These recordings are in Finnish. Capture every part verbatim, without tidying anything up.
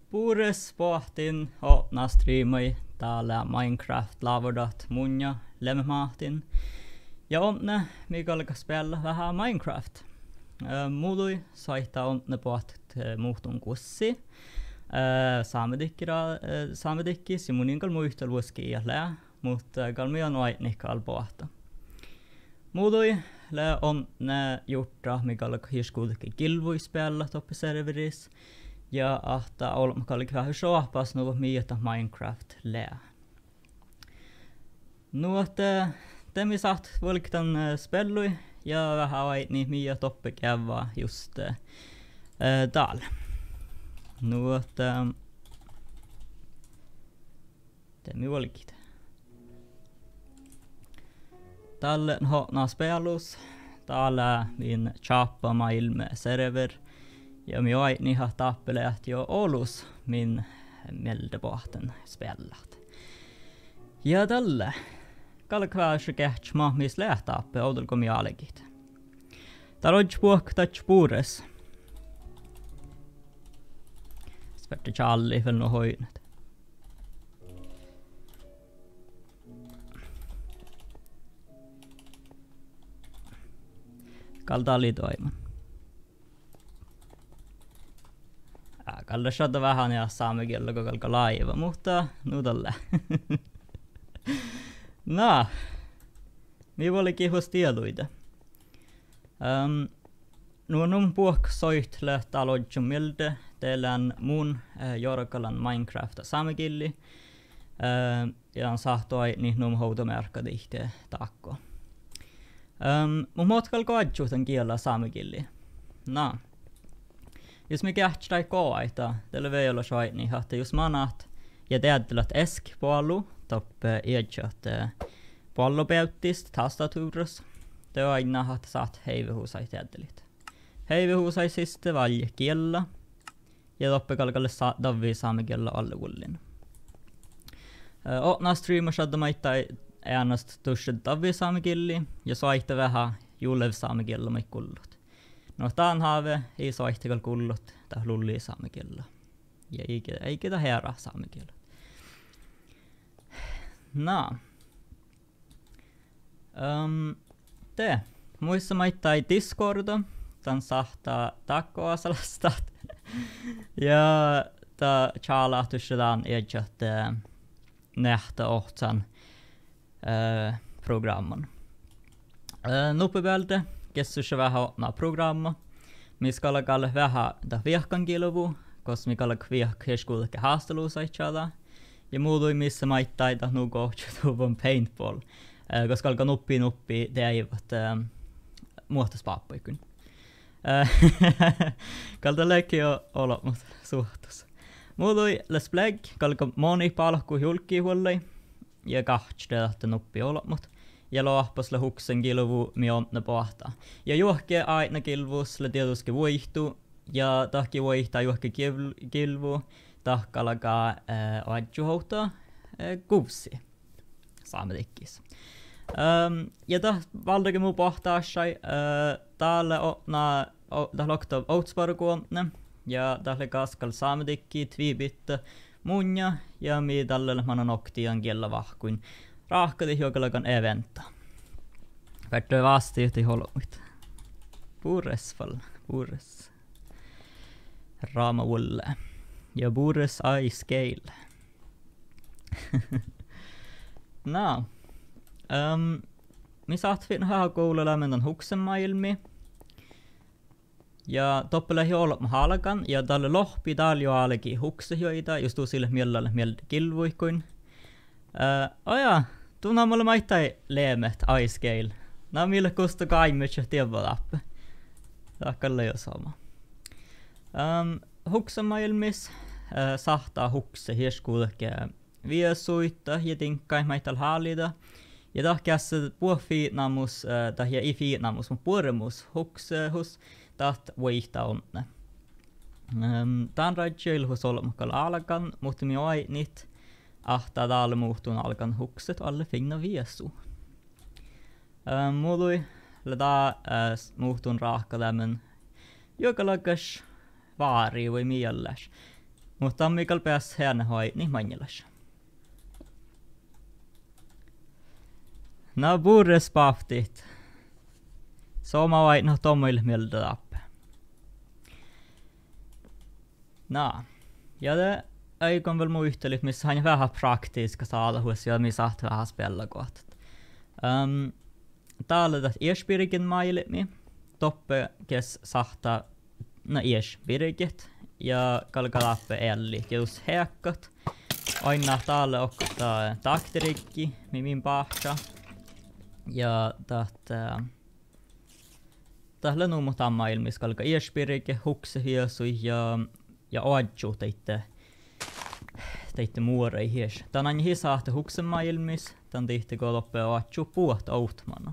Puures pohtin otna striimai täällä Minecraft lavadat munja lemmahtin. Ja onna mikä alkaa spela vähän Minecraft. Äh, Muului saittaa onna pohtit muhtun kussi. Äh, Saamedikkira äh, saamedikki simuningal muistel vuoski jäljellä, mutta kalmia noitnikal pohta. Muului lä onna jutta mikä alkaa hirskuudekin kilvui spela toppiserveris. Ja ahta olemme kallik vähän shoppas nuo mieta Minecraft lää. Nuote temi saat volktan spellui ja vähän aini miä toppe kävää just äh, täällä. Nuote temi volkit. Täällä hotna spellus. Täällä min chappa maailme server. Ja mi aini har tappeleet jo Oulus min meldebohten spellat. Ja tällä kalkvaas kähtsch mahmis lähtappe oudolko mi alegit. Taroj puok touch puures. Svärte challi väl no hoinet. Kaltali toiman. Kalla shada vähän ja saamme kielellä kalka laiva, mutta nuudalle. No, mi oli kihos tieduita. Um, Nuonun puok soit lähtää lodjun milde, teillään mun äh, jorkalan Minecraft saamekilli. Uh, ja on sahtoi niin num houtomerkka tihte takko. Um, mun motkal koadjuutan kielellä saamekilli. No. Jos me kähtsää koaita, tällä voi olla sai niin, että jos manat ja teaddelat esk pallu, toppe iätsät pallopäyttist tastatuurus, te on aina, että saat heivehuusai teaddelit. Heivehuusai siste valje kiellä, ja toppe kalkalle davvi saamme kiellä alle ullin. Otna streama shadda maittai äänast tushed davvi saamme kielli, ja saitte vähän julev saamme kiellä maik kullut. No tämän haave ei soihtikal kullut, tää lulli saamekilla. Ja eikä, eikä tää herra saamekilla. No. Um, te, muissa maittai Discorda, tän sahtaa takkoasalastat. Ja tää chalahtussetaan edjät nähtä ohtsan äh, programman. Äh, Nuppibälde. Kessus vähän ottaa programma. Missä alkaa vähän tätä viehkan kilvu, koska mikä alkaa viehk hirskuudekke haasteluusaitsada. Ja muutui missä maittaita nu kohtuvan paintball, äh, koska alkaa nuppi nuppi teivät äh, muohtospappoikun. Äh, kalta leikki on ollut mut suhtus. Muutui les blägg, kalka moni palkku julkki huolei ja kahtste että nuppi ollut mut. Ja lohpasle huksen kilvu mi ontne pohta. Ja juohke aina kilvusle tietysti voihtu. Ja tahki voihtaa juohke kilvu. Tahka alkaa äh, adjuhoutaa äh, kuvsi. Saamme tikkis. Ähm, ja tah valdakin muu pohtaa sai. Äh, täällä otna tah lokta outsparku ontne. Ja tälle kaskal saamme tikki tviibitte munja. Ja mi tälle manan oktian kiellä vahkuin. Rahkati hiokalakan eventa. Värtö vasti yhti holomit. Puures fall. Puures. Raama ulle. Ja puures ai scale. No. Um, mi saat fin haa koulu lämmentan huksen maailmi. Ja toppele hiolop halakan. Ja tälle lohpi täällä jo alekin huksehoita. Just tuu sille mielelle mieltä kilvuikuin. Uh, oja. Tunna mulle maittai leemet iScale. Nää on mille kusta kaimetsä tievalappe. Takkalle jo sama. Um, huksen maailmis uh, sahtaa hukse hirskuudekke viesuita ja tinkkai maittal haalida. Ja tahkiassa puo fiitnamus, uh, tahja i fiitnamus, mun puoremus hukse hus taht voihtaa onne. Um, Tän rajtjöil hus olemakkal alakan, mutta mi oi niit ahtaa täällä muuttuun alkan hukset alle finna viesu. Uh, Muului lähtää uh, muuttuun raakkalämmön joka lakas vaari vai mielläs. Mutta Mikael pääs hänne hoi niin Manilassa. No burres paftit. Soma vai no tomil mieltä läppä. No. Ja det aikon väl muistelit, missä hän vähän praktiska saadahuus ja missä saat vähän spela kohta. Um, täällä tästä iespirikin mailimi. Toppe kes sahta no iespirikit. Ja kalkalappe elli. Just häkkat. Aina täällä okta taktirikki. Mimin pahta. Ja tästä... Täällä on nuumut ammailmis kalka iespirike, huksehiesu ja... Ja oadju teitte... Teitte muorei hies. Tän on hi saahte huksemaailmis. Tän tihti kun loppee oadju puht outmana.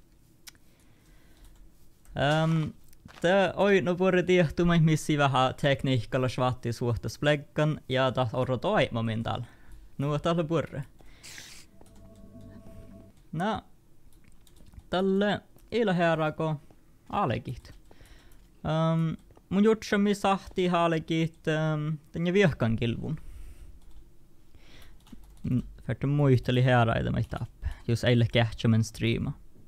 Um, Tää oi no puori tiehtumai missi vähän tekniikalla svatti suhtas plekkan. Ja taas orro toimamin täällä. Nuo täällä puori. No... Tälle ilherako alekit. Um, mun jutsami sahti alekit um, tänne viehkan kilvun. För muisteli häraida mig tapp. Just eille kähtsämen streama.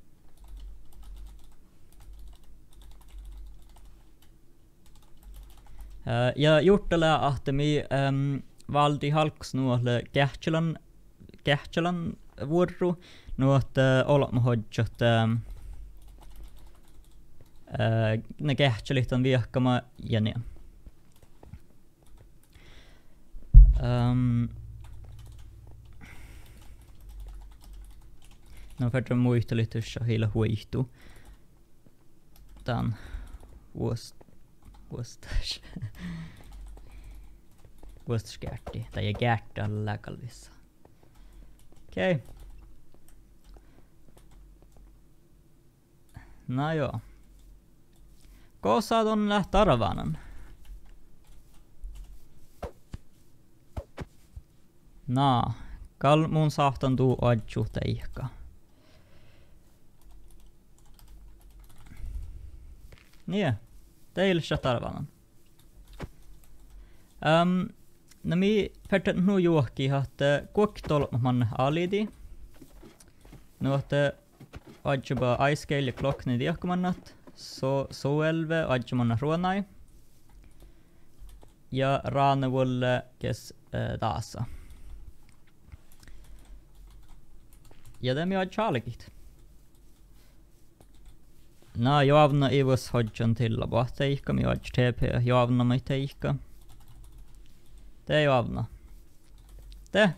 Uh, ja juttele ahte mi um, valdi halksnuolle kähtsälän kähtsälän vuorru. Nuot uh, olemme hodjat um, uh, ne kähtsälit on viehkama ja ne. Um, no för att muisteli tuossa hila huihtu. Tän vuost vuostas. Vuostas kärti. Tai kärti alla kalvissa. Okei. Okay. No joo. Kosa ton lähtö arvaanan. No. Kal mun sahtan tuu adju teihka. Niin. Teille sä arvaanan. Um, no mi färtet nu juokki att kuoktol man alidi. Nu att Ajba aiskeil ja klokni diakmannat, so soelve ajmanna ruonai. Ja raanevulle kes äh, taasa. Ja det mi ajchalekit. Na joavna ivus hodjan tilla bohteikka, mi aj tepe joavna mai teikka. Te joavna. Te.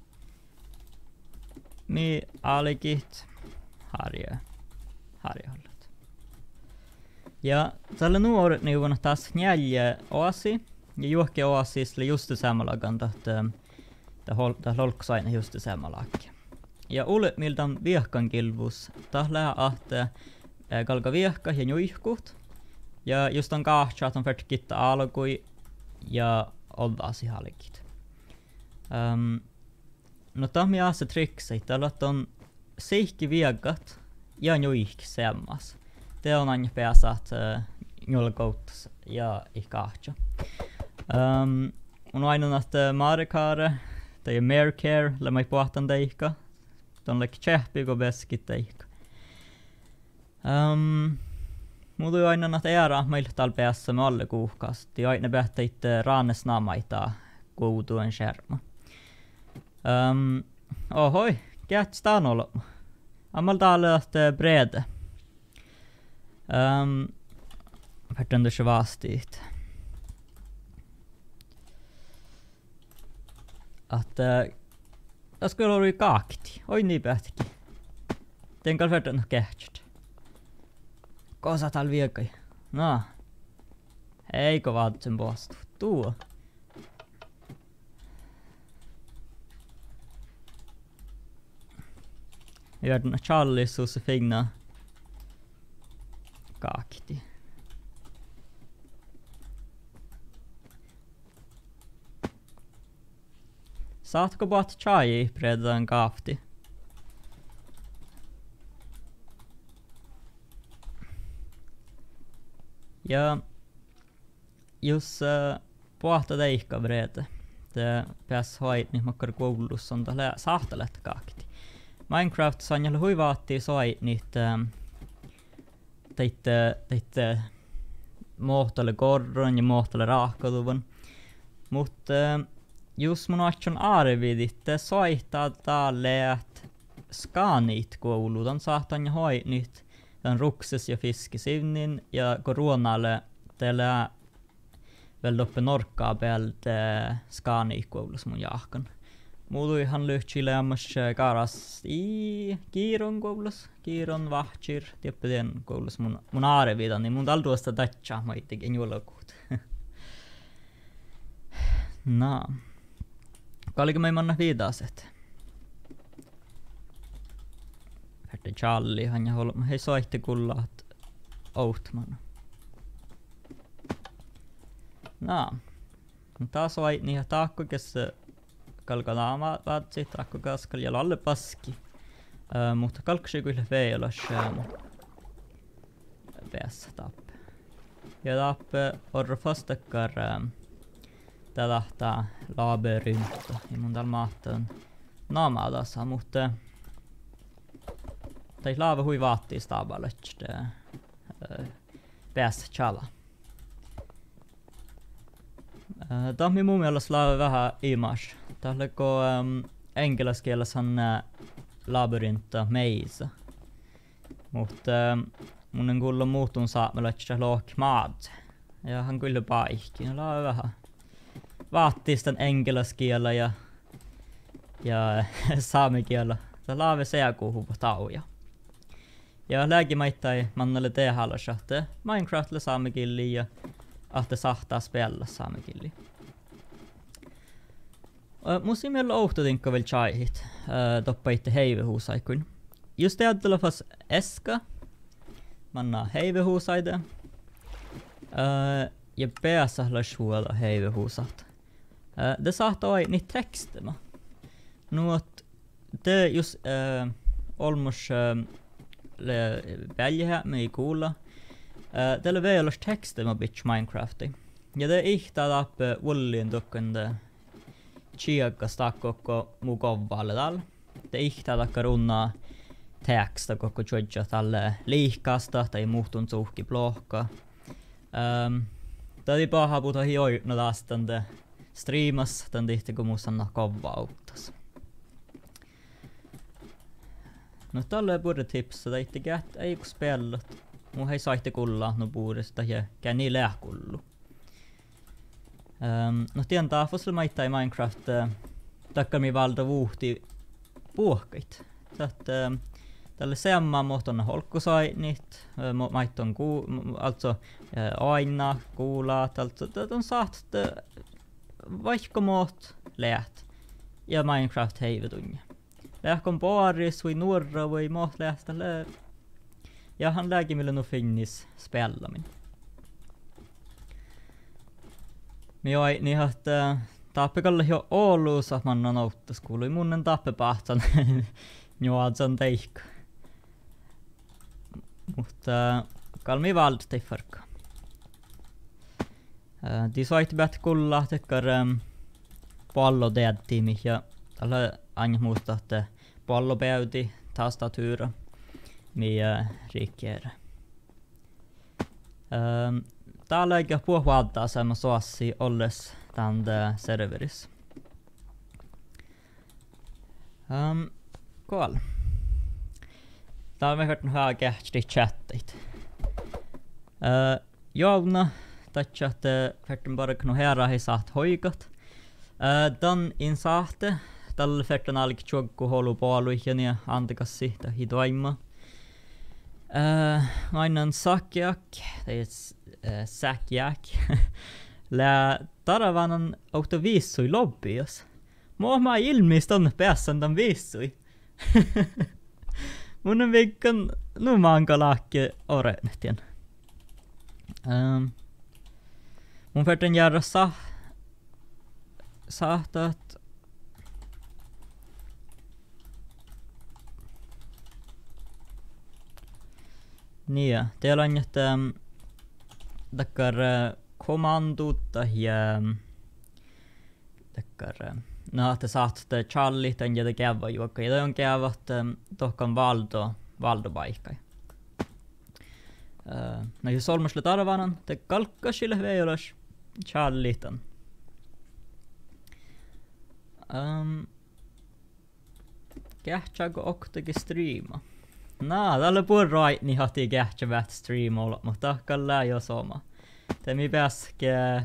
Mi alekit. Harje. Harjehållet. Ja tällä nuoret neuvon taas neljä oasi. Ja juokke oasisle just samalla kan että det holks aina just samalla. Ja ulet mildan viehkan kilvus. Tällä ahte kalka viehka ja nuihkut. Ja just on kahtsa on fert kitta alkui ja ollasi halkit. Um, no tahmi aase triksei. Tällä on seikki viegat ja nuihki semmas. Te on aina pääsät uh, njolkouttas ja ihkahtsa. Um, on aina että Marikare tai Mercare lämai pohtan teikka. Ton lek tjehpi ko beskit teikka. Um, Mudu aina että ära meillä täällä päässä me alle kuukaasti. Aina päätteit raanes naamaita kuutuen scherma. Um, ohoi. Kätstaan olla. Ammal täällä että brede. Um, Värtän du vastit. Att uh, jag skulle ha varit kakti. Oj niin päätkin. Tänkä värtän kähtsät. Kosa täällä viekai. No. Eikö vaat sen postu. Tuo. Gör den Charlie så så fina kakti. Saatko bat chai predan kafti? Ja jos uh, pohta teikka brete. Te pääs hoit niin makkar koulussa on tällä sahtalet kakti. Minecraft sanjalla hui vaatii soi niitä teitte teitte mohtale korron ja mohtale raahkatuvan. Mutta just mun atson arvidit te soittaa täällä skaanit koulutan sahtan ja hoi nyt den rukses ja fiskesivnin ja koronalle teillä väl uppe norkkaa päältä skaanit koulussa mun jahkan. Muutuihan lyhtyilemäs karas i kiiron koulussa, kiiron vahtsir, tiedän koulussa mun, mun arvidan, niin mun taltuosta tatsaa mä itsekin juolakuut. No. Kalliko me manna viidaset? Hette Charliehan ja holma hei soitti kullaat outman. No. Taas soi niin taakko kessa kalkanaama vaatsi taakko kaskal ja lalle paski. Uh, mutta kalksi kyllä veilas um, päässä tappe. Ja tappe orro fastakkar um, tätä labyryntä. Ja mun täällä mahtaa naamaa tässä, mutta tai laava hui vaattii staavalle, että päässä chala. Tämä on mun mielestä laava vähän image. Täällä kun um, englanninkielessä on labyryntä meisa. Mutta um, mun en kuulla muutun saamalla, että lohki maat. Ja hän kyllä paikki. Laava vähän vaattii sitten englanninkielellä ja ja saamikielellä. Tämä laave seakuuhuva tauja. Ja lääkimaittai mannalle tehallassa, että Minecraftilla saamikilli ja että sahtaa spela saamikilli. Musta meillä ouhtutinkka vielä chaihit, toppaitte heivehuusaikun. Just ajatella fas eska, manna heivehuusaide. Ja päässä suola heivehuusat. Det sahtaa olla niitä tekstema. Nuot det just äh, olmos äh, le väljeha me ei kuulla. Äh, tällä vielä teksti mä bitch Minecrafti. Ja det ihtaa tappe vullien tukkende chiakkas takkokko mukovvalle täällä. Det ihtaa takka runnaa teksta koko tjodja tälle liikasta tai muhtun suhki blokka. Ähm, Täti paha puhuta hioina taas tänne streamas tän tihti kun muussa on kovvauttas. No tällä ei puhuta tipsa, tai itti käät ei kun spellat. Mun hei saitte kullaa no puhdesta ja käy niin lähkullu. Um, no tien taafosle maittai Minecraft uh, takkar mi valda vuhti puhkait. Tätä uh, tälle seammaa mohton holkkusainit, uh, maitton ku, alltså uh, aina kuulaat, alltså tätä on saat uh, vaikka moht läht ja Minecraft heivetunja. Lähkon paaris või nuorra või moht lähtä lää. Ja han lägi mille nu finnis spellamin. Mi oi niin että tappekalle jo Oulussa manna nouttas kuului munnen tappepahtan njuadsan teikka. Mutta kalmi vald teifarka. De soit bät kulla tekkar pallo deadtiimi ja tällä aina muista että pallo päyti tastatuura mia rikkere. Um, täällä eikä puhuvaltaa sama suossi olles tänne serveris. Um, cool. Täällä me hörtän haa kähtsi chattit. Uh, Jouna tatsatte hörtän bara knu herra hei saat hoikat. Uh, dan in saate tällä hörtän alki tjoggu holu puoluihin ja antikassi tai hidoimma. Uh, aina sakjak, tai uh, sakjak. Lä taravanan auto viissui lobbios. Mua mä ilmiston päässän tämän viissui. Mun on viikon numaanka lahke orenehtien. Um, mun färten järra sa sahtat niin, teillä on että takkar kommandot ja Tekkar. No, te saatte Charlie tän jätä kävä juokka. Ja on käyvät tohkan valdo, valdopaikka. Uh, no jos olmusle tarvanan, te kalkkasille veijolas Charlie tän. Um, Kähtsääkö oktakin striima? Naa, tällä puhuin niin hati kähtsäävät striimolla, mutta tahkalla jo soma. Te mi pääs kä...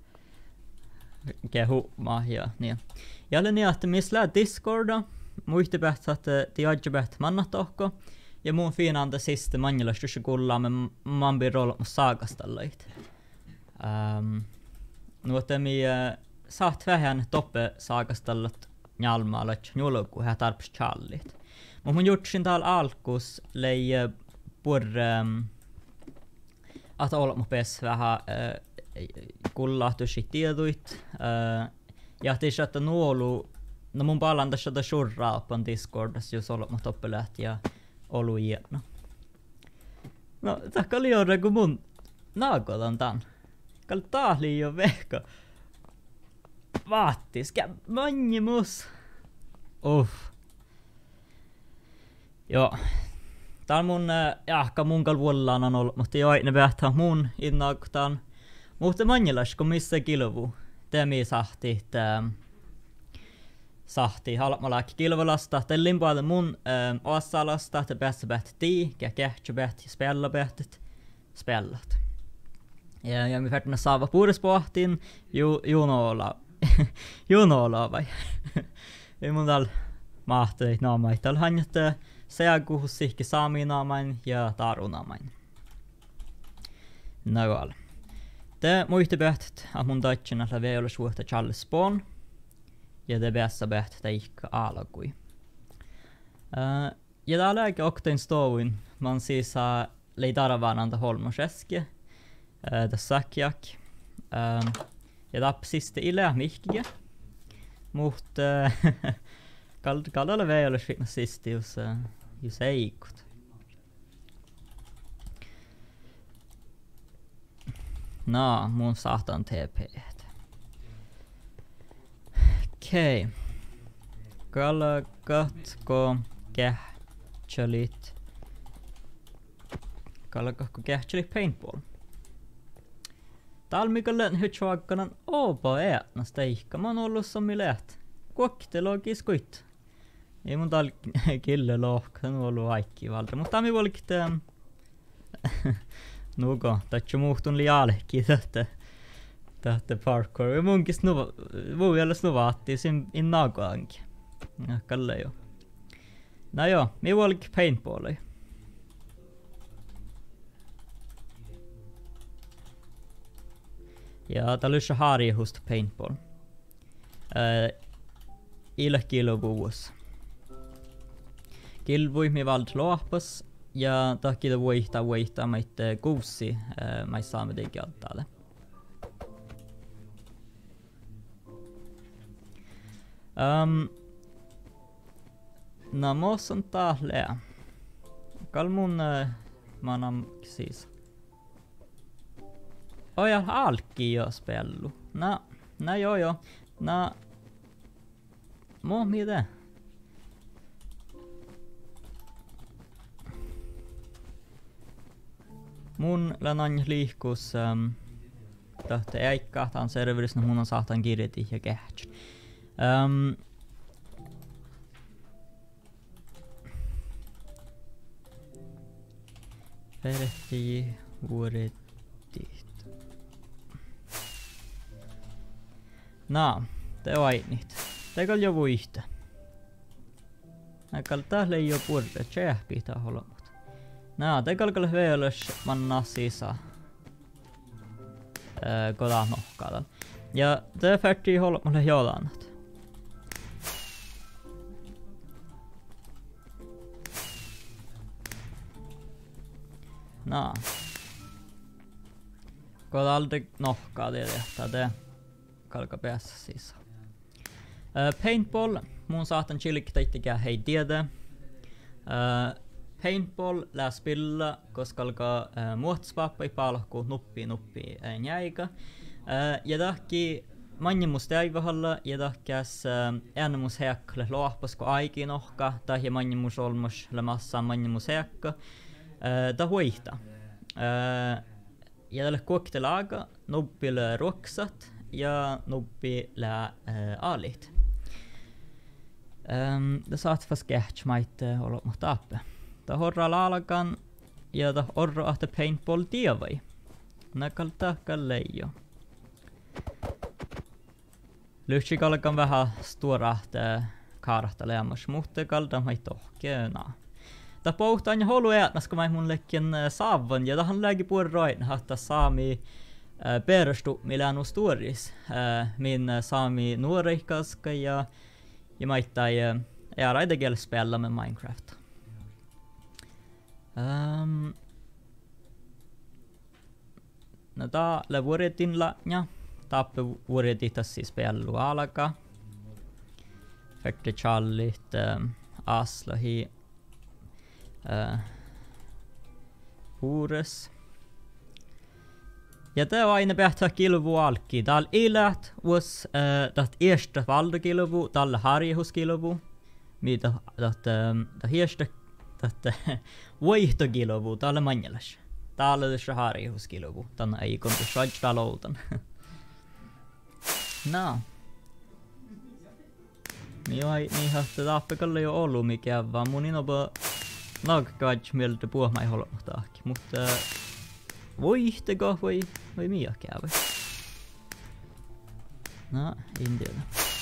Kehumaa ja niin. Jälle niin, että missä lää Discorda, muisti päästä, että tiedätkö päästä manna tohko. Ja mun fiinaan te siste manjalaista, jos kuullaan me mambi rolla mun saakastallait. Um, Nuote mi äh, saat vähän toppe saakastallat njalmaalat njulku hän tarps challit. Mut mun jutsin täällä alkus lei äh, pur ähm, att olla mun pes vähän äh, kullahtuisi tieduit. Äh, ja tiedä, että nuolu, no mun palan tässä tätä surraa oppan Discordassa, jos olla mun toppe lähti ja olu iäno. No, takka oli jorre kun mun naakotan tän. Kall taas liian vehka. Vaattis, kä manjimus. Uff. Joo. Tää on mun, äh, jahka mun kall vuollaan on ollut, mutta joo, ne vähtää mun innaakutaan. Mutta manjilas, kun missä kilvu. Temi sahti, tää... Sahti, halpmalaki kilvolasta. Tellin paljon mun ähm, osalasta, te päässä pähti tii, kä kähtsä pähti, spella pähtit, spellat. Ja, ja me färtinä saava puhdispohtiin, ju, junoola. junoola vai? Ei mun täällä mahtuu naamai. Täällä hanjat seakuhus sihki saami naamain ja taru naamain. No joo. Te muisti pähtit, että mun taitsina läpi olla suhta Charles Spawn. Ja te päässä pähti teikka alkui. Uh, ja täällä eikä oktain stovuin. Man siis uh, lei tarvaan anta holmoseskia. Uh, tässä säkjak. Uh, ja tappsiste ilää mihkiä. Mutta uh, kaldalle vei olisi fitna sisti, jos, uh, jos eikut. No, mun saatan T P. Okei. Okay. Kalla katko kähtsälit. Kalla katko kähtsälit paintball. Täällä mikä lään hytsuakkanan opa äänästä ihka. Mä oon ollut sommi läht. Kuokkitelua kiskuit. Ei mun täällä kille lohka. Se on ollut vaikki valta. Mutta tää mi volkit ähm... Nuko, tatsi muhtun liaalehki tähtä. Tähtä parkour. Munkin snuva... Voi olla snuvaatti sin innaagaankin. Ja kalle jo. No joo, mi volki paintballi. Ja tää lyssä harjihusta paintball. Äh, Ille kilvuus. Kilvui mi vald loapas. Ja takia voihtaa voihtaa meitä kuusi. Äh, mä saamme teikin alttaalle. Um, no mos on taas lää. Kall mun äh, manam siis. Oja alki jo spellu. No, no joo joo. No. Mo mitä? Mun länan liikkus ähm, tahte äikka, tää on serverissä, mun on saatan kirjati ja kähtsä. Um, Perehti vuodetit. No, te vainit. Teikö jo vuihta? Näkään täällä ei oo purre, tjähpi tää holmut. No, teikö alkaa veelös manna sisä. Öö, koda nohkaadan. Ja te färti holmulle jolanat. No. Koda aldrig nohkaa tietää, te kalka päässä sisä. Öö, paintball, mun saatan chilliktaitikää hei tiedä. Öö, Paintball lää spilla, koska alkaa äh, muotsvappa i palku nuppi nuppi äh, jäikä. Äh, ja tahki mannimus täivahalla ja tahkas äänemus heakkale loahpas ko aikin ohka tai mannimus olmus lemassa mannimus heakka ta huihta. Ja tälle koktelaaga nubbille ruoksat ja nubbille aalit. Det saat fast käht maite olot mot appe. Ta horra laalakan ja ta orro ahte paintball tievai. Näkalta kalleijo. Lyhtsi kalkan vähän stuorahte kaarahta leamas, mutta kaldan mai tohkeena. Ta pohtaan ja holu eetnas, kun mä mun lekin saavan, ja tahan lägi puhuroin, että saami perustu millään on stuoris. Min saami nuoreikaska ja ja maittai ja raidegel spela med Minecraft. Um, no ta le vuoretin lanja, tappe vuoretitassi spellu alaka. Fekte challit um, aslahi uh, huures. Ja det var aina bättre kilvu alki. Dal ilät was uh, dat eerste valde kilvu, dal harjehus kilvu. Mitä dat um, dat eerste dat vaihto kilvu, dal manjalas. Dal det harjehus kilvu. Dan ei kon det själv daloutan. No. Niin ai niin hahta tappe kalle jo ollut mikä vaan mun inoba nagkaj miltä puhmai holotahki, mutta voihteko vai vai mikä vai? No, en tiedä.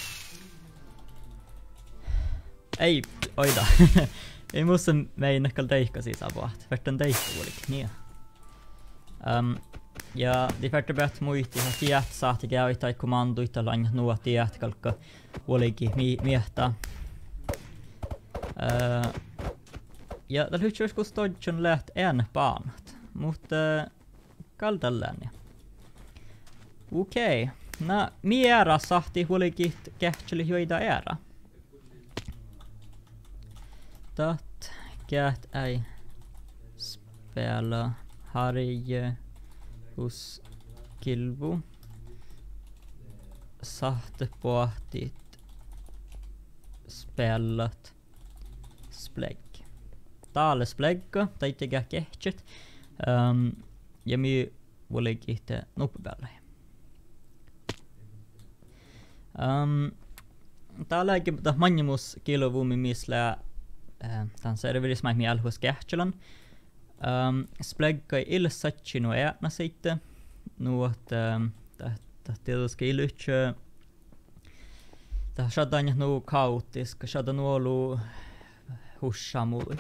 Ei, oida. Ei musta meina kal teikka siis avaat. Vertan teikka olikin niin. Um, ja de färte bätt muisti ha tiet saati käy tai kommando italan nuo tiet kalka olikin mi miehtä. Uh, ja tällä hytsyys kun stodgen läht en paanat. Mutta kaltallaan. Okei. No, mi ära sahti olikin kähtseli joita ära. Dat gät ei spela Harje hos Kilvu. Sahte pohtit spelat splegg. Taale splegga, taitiga kehtset. Um, ja mi olikin nuppipäällä. Um, Täälläkin tämä mannimus kilvumi misla tämän serveris mä miel hos kehtselän. Um, spleggai ilsatsi no äänä sitten. Nuot tämä tietysti ilyhtsö. Tämä sadan nu kaotisk, sadan nuolu hussamui.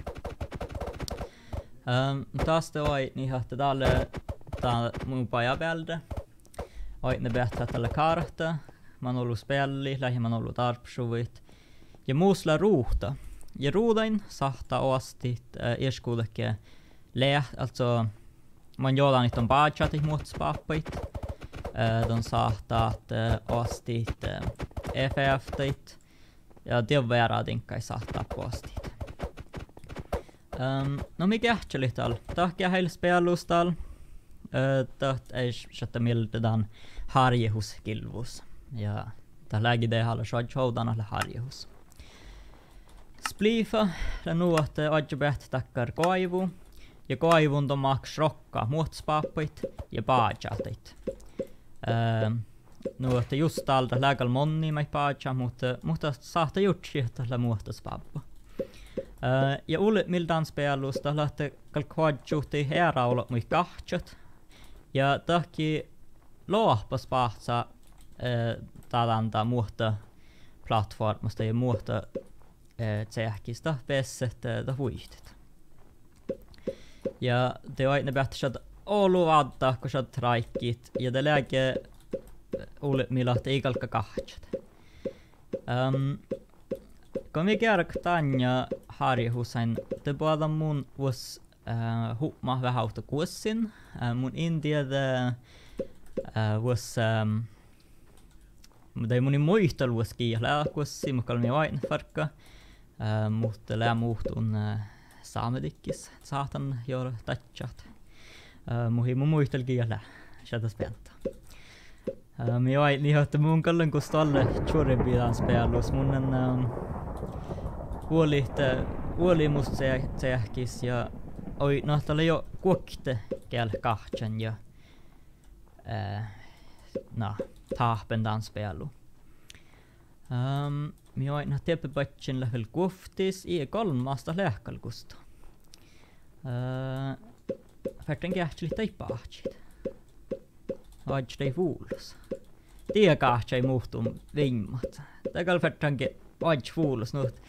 Um, taas te oi niin että täällä tää mun pajapäältä. Oi ne bättre tällä karta. Man ollut spelli, lähi man ollut tarpsuvit. Ja muusla ruuhta. Ja ruudain sahta oastit äh, erskuudekke lää, alltså man jodan niitä on budgetit muutospappait. Äh, de sahtaat äh, oastit äh, F F-tit. Ja det var dinkai sahtaa postit. Um, no mikä ähtsäli tal? Tahkia heille spelustal. Uh, Taht ei sätta miltedan harjehus kilvus. Ja tää lägi det halla shadshowdan alla harjehus. Splifa la nuot adjubet takkar koivu. Ja koivun to maks rokka muotspappit ja paajatit. Uh, nuot just talta lägal monni mai paaja, mutta mutta sahta jutsi tällä muotospappa. Uh, ja ulle mildan spelusta lähte kalkwadjuhti herra olot mui kahtsat. Ja tahki loahpas pahtsa uh, tadanta muhta plattformasta ja muhta uh, tsehkistä pesset uh, huihtit. Ja det var inte bättre att olu vadda kun sä traikit ja det läge ulle milahti ei kalka kahtsat. Um, Kun vi kärk tanja harjehusain, te båda mun was uh, hupma vähauta kuossin. Uh, mun indiada uh, was um, det mun muistel was kielä kuossi, mutta kalmi vain farkka. Uh, mutta lää muhtun uh, saamedikkis saatan jor tatchat. Uh, muhi mun muistel kielä, sieltä spenta. Uh, mi ai niin että mun kallen kun stalle churempidan spelus mun um, huoli te huoli musta se sähkis ja oi no tällä jo kuokte kel kahtsen ja uh, no tahpendan spelu. Um, mi ai no teppepatchen lähel kuoftis i kolmasta lähkalkusta. Uh, Färten kähteli tai pahtsit. Ajtei vuulos. Tie kahtsai muhtum vimmat. Täkäl färtanke ajt vuulos nuht.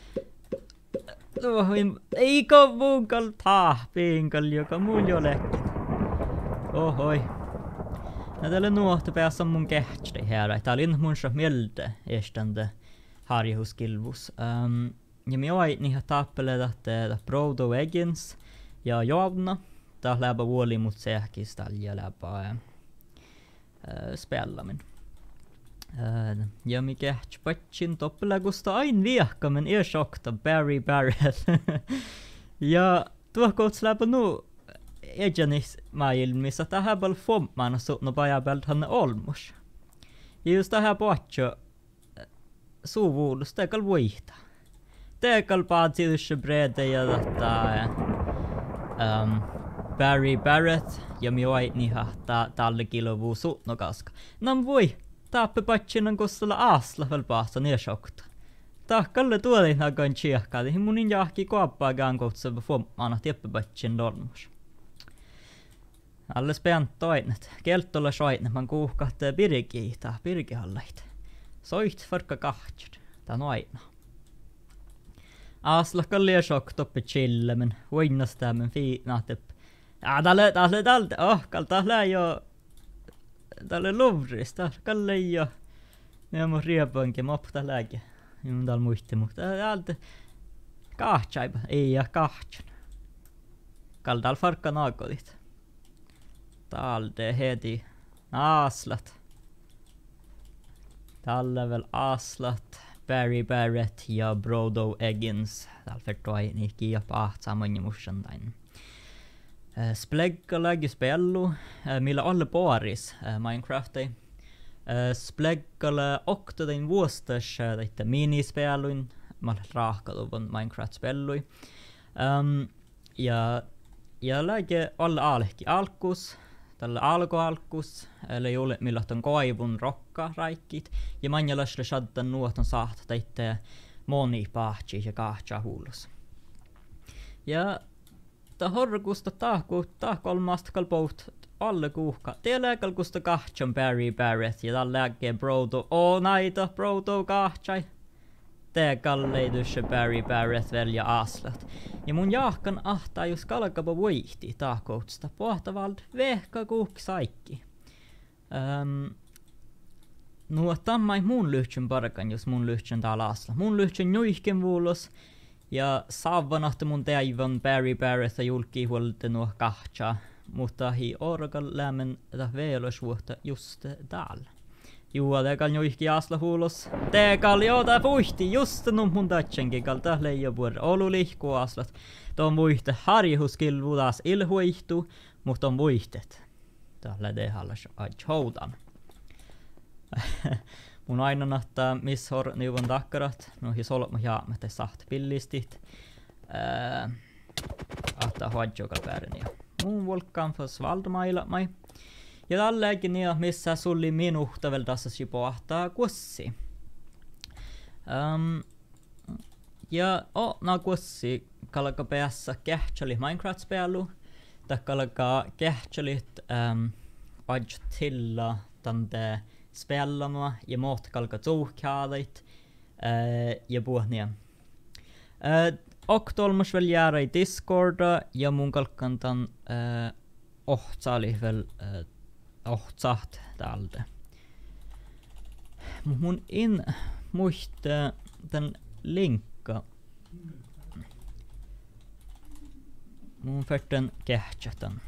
Eikö munkal tahpiinkal, joka mun jo lekkit. Ohoi. Ja tälle nuohta päässä mun kähtei här. Tää oli mun så milde estände harjuhuskilvus. Um, ja mi ait niihin tappele että Brodo Eggins ja Joavna. Tää läpä vuoli mut sähkistä ja läpä äh, spellamin. Äh, ja mi kähtsi patsin toppelagusta ain viehkamen ersokta Barry Barrett. ja tuo kouts läpä nu ejanis maailmissa tähän bal fomman suutno pajabelt hanne olmus. Ja just tähän patso suvuudus teekal vuihta. Teekal paatsidus brede ja tätä um, Barry Barrett ja mi ait niha ta talle kilovu suutno kaska. Nam voi tappe patchinan kossalla aasla väl paasta neersokta. Tahkalle tuolin hakan tsiehkaadi munin jahki koappaakaan kohtsava fommana teppe patchin dolmus. Alles peant toinet. Keltolla soitnet man kuuhkahtaa pirkiitä, pirkihallait. Soit farka kahtsut. Tän aina. Aasla kallia sok toppe chillemen. Uinnastämmen fiitnahtep. Ja tälle tälle tälle. Oh, kal tälle jo. Tälle lovris. Tälle jo. Ne on riepankin mopta läge. Mun täällä muisti mutta täältä. Kahtsaipa. Ei ja kahtsun. Kal täällä farka naakodit. Talde heti aslat. Tällä väl aslat. Barry Barrett ja Brodo Eggins. Täällä vertoi niikin ja paht saman mussan tain. Uh, Spleggala spellu, uh, millä alle paaris uh, Minecrafti. Uh, Spleggala oktotain vuostas uh, taitte minispelluin. Mä olen raahkaluvan Minecraft-spellui. Um, ja ja läge alle alki alkus. Tällä alkoalkus, eli juuri millä on koivun rokka raikit. Ja manjalasle shaddan nuoton sahta taitte moni pahtsi ja kahtsa huulus. Ja ta horkusta tahku tahkolmasta kalpout alle kuuhka. Teillä kalkusta kahtsan Barry Barrett ja tällä läge Brodo. O naita Brodo kahtsai. Tee kalleidusse Barry Barrett velja aslat. Ja mun jahkan ahtaa just kalkapa vuihti tahkoutsta. Pohtavald vehka kuhk saikki. Um, nuo tammai mun lyhtsyn parkan, jos mun lyhtsyn täällä asla. Mun lyhtsyn juihken vuulos. Ja savvanahti mun teivon Barry Barrett ja julkii huolta nuo kahtsa. Mutta hi orgal lämmen ta veelosvuotta just täällä. Juo teekal juihki asla huulos. Teekal joota puhti just nun mun tatsenkin kalta leijopuor olu lihku aslat. Ton vuihte harjuhuskilvu taas ilhuihtu, mutta on vuihtet. Tällä tehallas aj houdan. Mun aina nahtaa miss hor niuvon takkarat. No hi solma jaamete saht pillistit. Äh, ahtaa huadjokal väärin ja mun volkan fos valdmailla mai. Ja tälläkin niin, missä sulli minuhta vielä tässä sipoahtaa kuossi. Um, ja o, na kuossi kalka päässä kähtseli Minecraft-spelu. Tai kalka kähtselit um, ajtilla tante spelama ja muut kalka tuuhkaadit uh, ja puhnia. Uh, Oktolmas väl jäädä i Discorda ja mun kalkan tan uh, ohtsaali väl uh, ohtsaht täältä. Mun in muista tän linkka. Mun färten kähtsatan.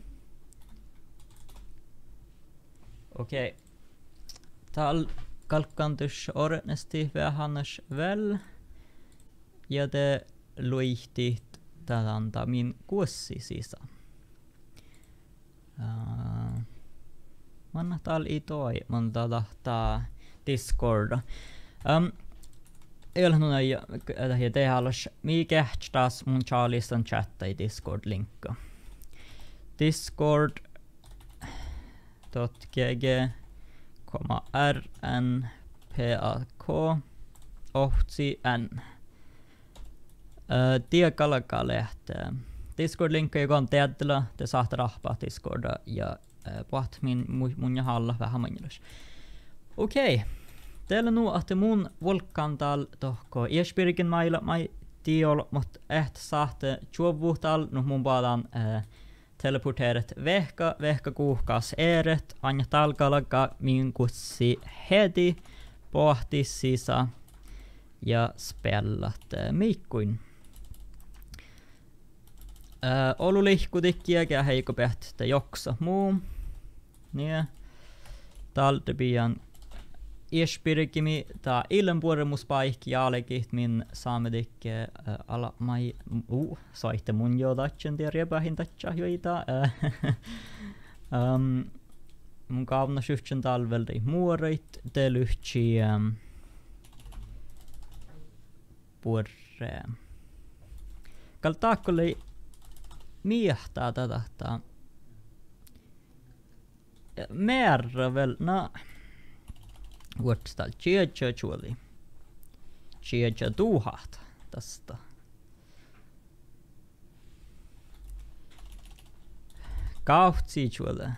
Okei. Okay. Täällä kalkantus ornesti vähännes väl. Ja te luihtit tätä min kuossi sisään. Uh, manna tal i toi monta tahtaa Discorda. Um, Eilen nun ei ja tehallas mi kähtstas mun Charlistan chatta i Discord linkka. Discord .gg rn pak ohtsi n. Tiedä alkaa lähteä. Discord-linkki, joka on teillä, te saatte rahpaa Discorda ja puhat min mun ja halla vähän mainilus. Okei. Okay. Teillä nu att mun volkantal tohko iespirikin mailla mai tiol, mut eht saatte juovuhtal nu mun balan äh, teleporteeret vehka, vehka kuuhkaas eret, anja talkalaga min kussi heti pohti sisa ja spellat äh, miikkuin. Äh, Olu lihkutikkiäkä heiko peht te joksa muu. Niin. Talde bian iespirikimi ta ilmpuoremus paikki jaalekit min saamedikke äh, ala mai uh saitte mun jo datchen der rebahin tatcha joita. um, mun kaavna syftsen talvelta muorait te lyhtsi um, puorre. Kaltaakkolle miehtaa tätä. Merra vel na vuotstal chiedja chuoli. Chiedja tuhat tästä. Kauhtsi chuoli.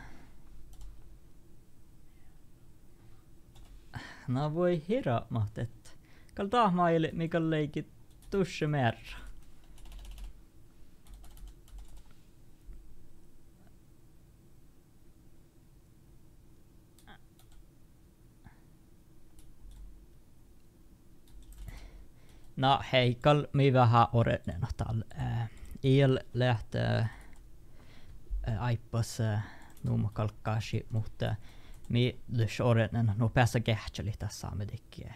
Na voi hira mahtet. Kaltaa maille mikä leikit tusse merra. No heikal mi vähän oretnen tal. Il lähtee aipas nuuma kalkkaasi, mutta mi lys oretnen no päässä kähtseli tässä saamedikkiä.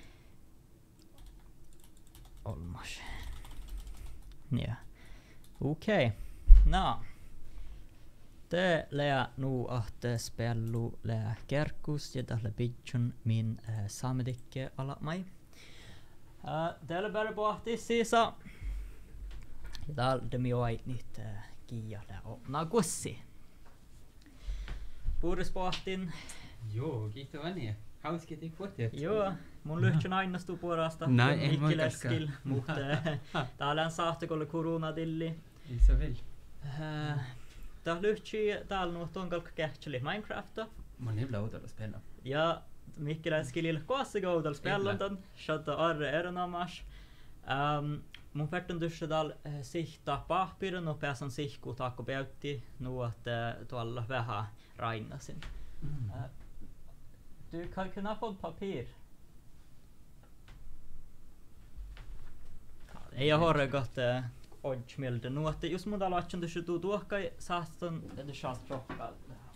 Olmas. Ja. Okei. Okay. No. Te lää nu ahte spellu lää kerkus ja tällä bidjun min äh, saamedikkiä ala mai. Uh, Täällä bara pohti sisa. Ja täällä mi oi nyt uh, kiialla opna kussi. Puhdas pohtin. Joo, kiitos Anja. Hauska tehdä pohtia. Joo, mun lyhtsän aina stuu puolesta. Nej, en Mikki Leskil. Mutta täällä on sahtakolle koronadilli. Ei se väl. Täällä lyhtsä täällä nuot on kalka kähtseli Minecrafta. Mun ei blauta spela. Ja Mikki Leskilillä koassa goudal spellantan. Shata arre erinomas. Um, mun färtön tuossa täällä äh, sihtaa pahpirin no pääsen sihkuun taakko päytti nuot äh, tuolla vähän rainnasin. Mm. Uh, du kan kunna få papir. Ei ole horregat äh, oddsmilde nuotte. Jos mun täällä atsen tuossa tuu tuohkai saaston että saast rohkaa.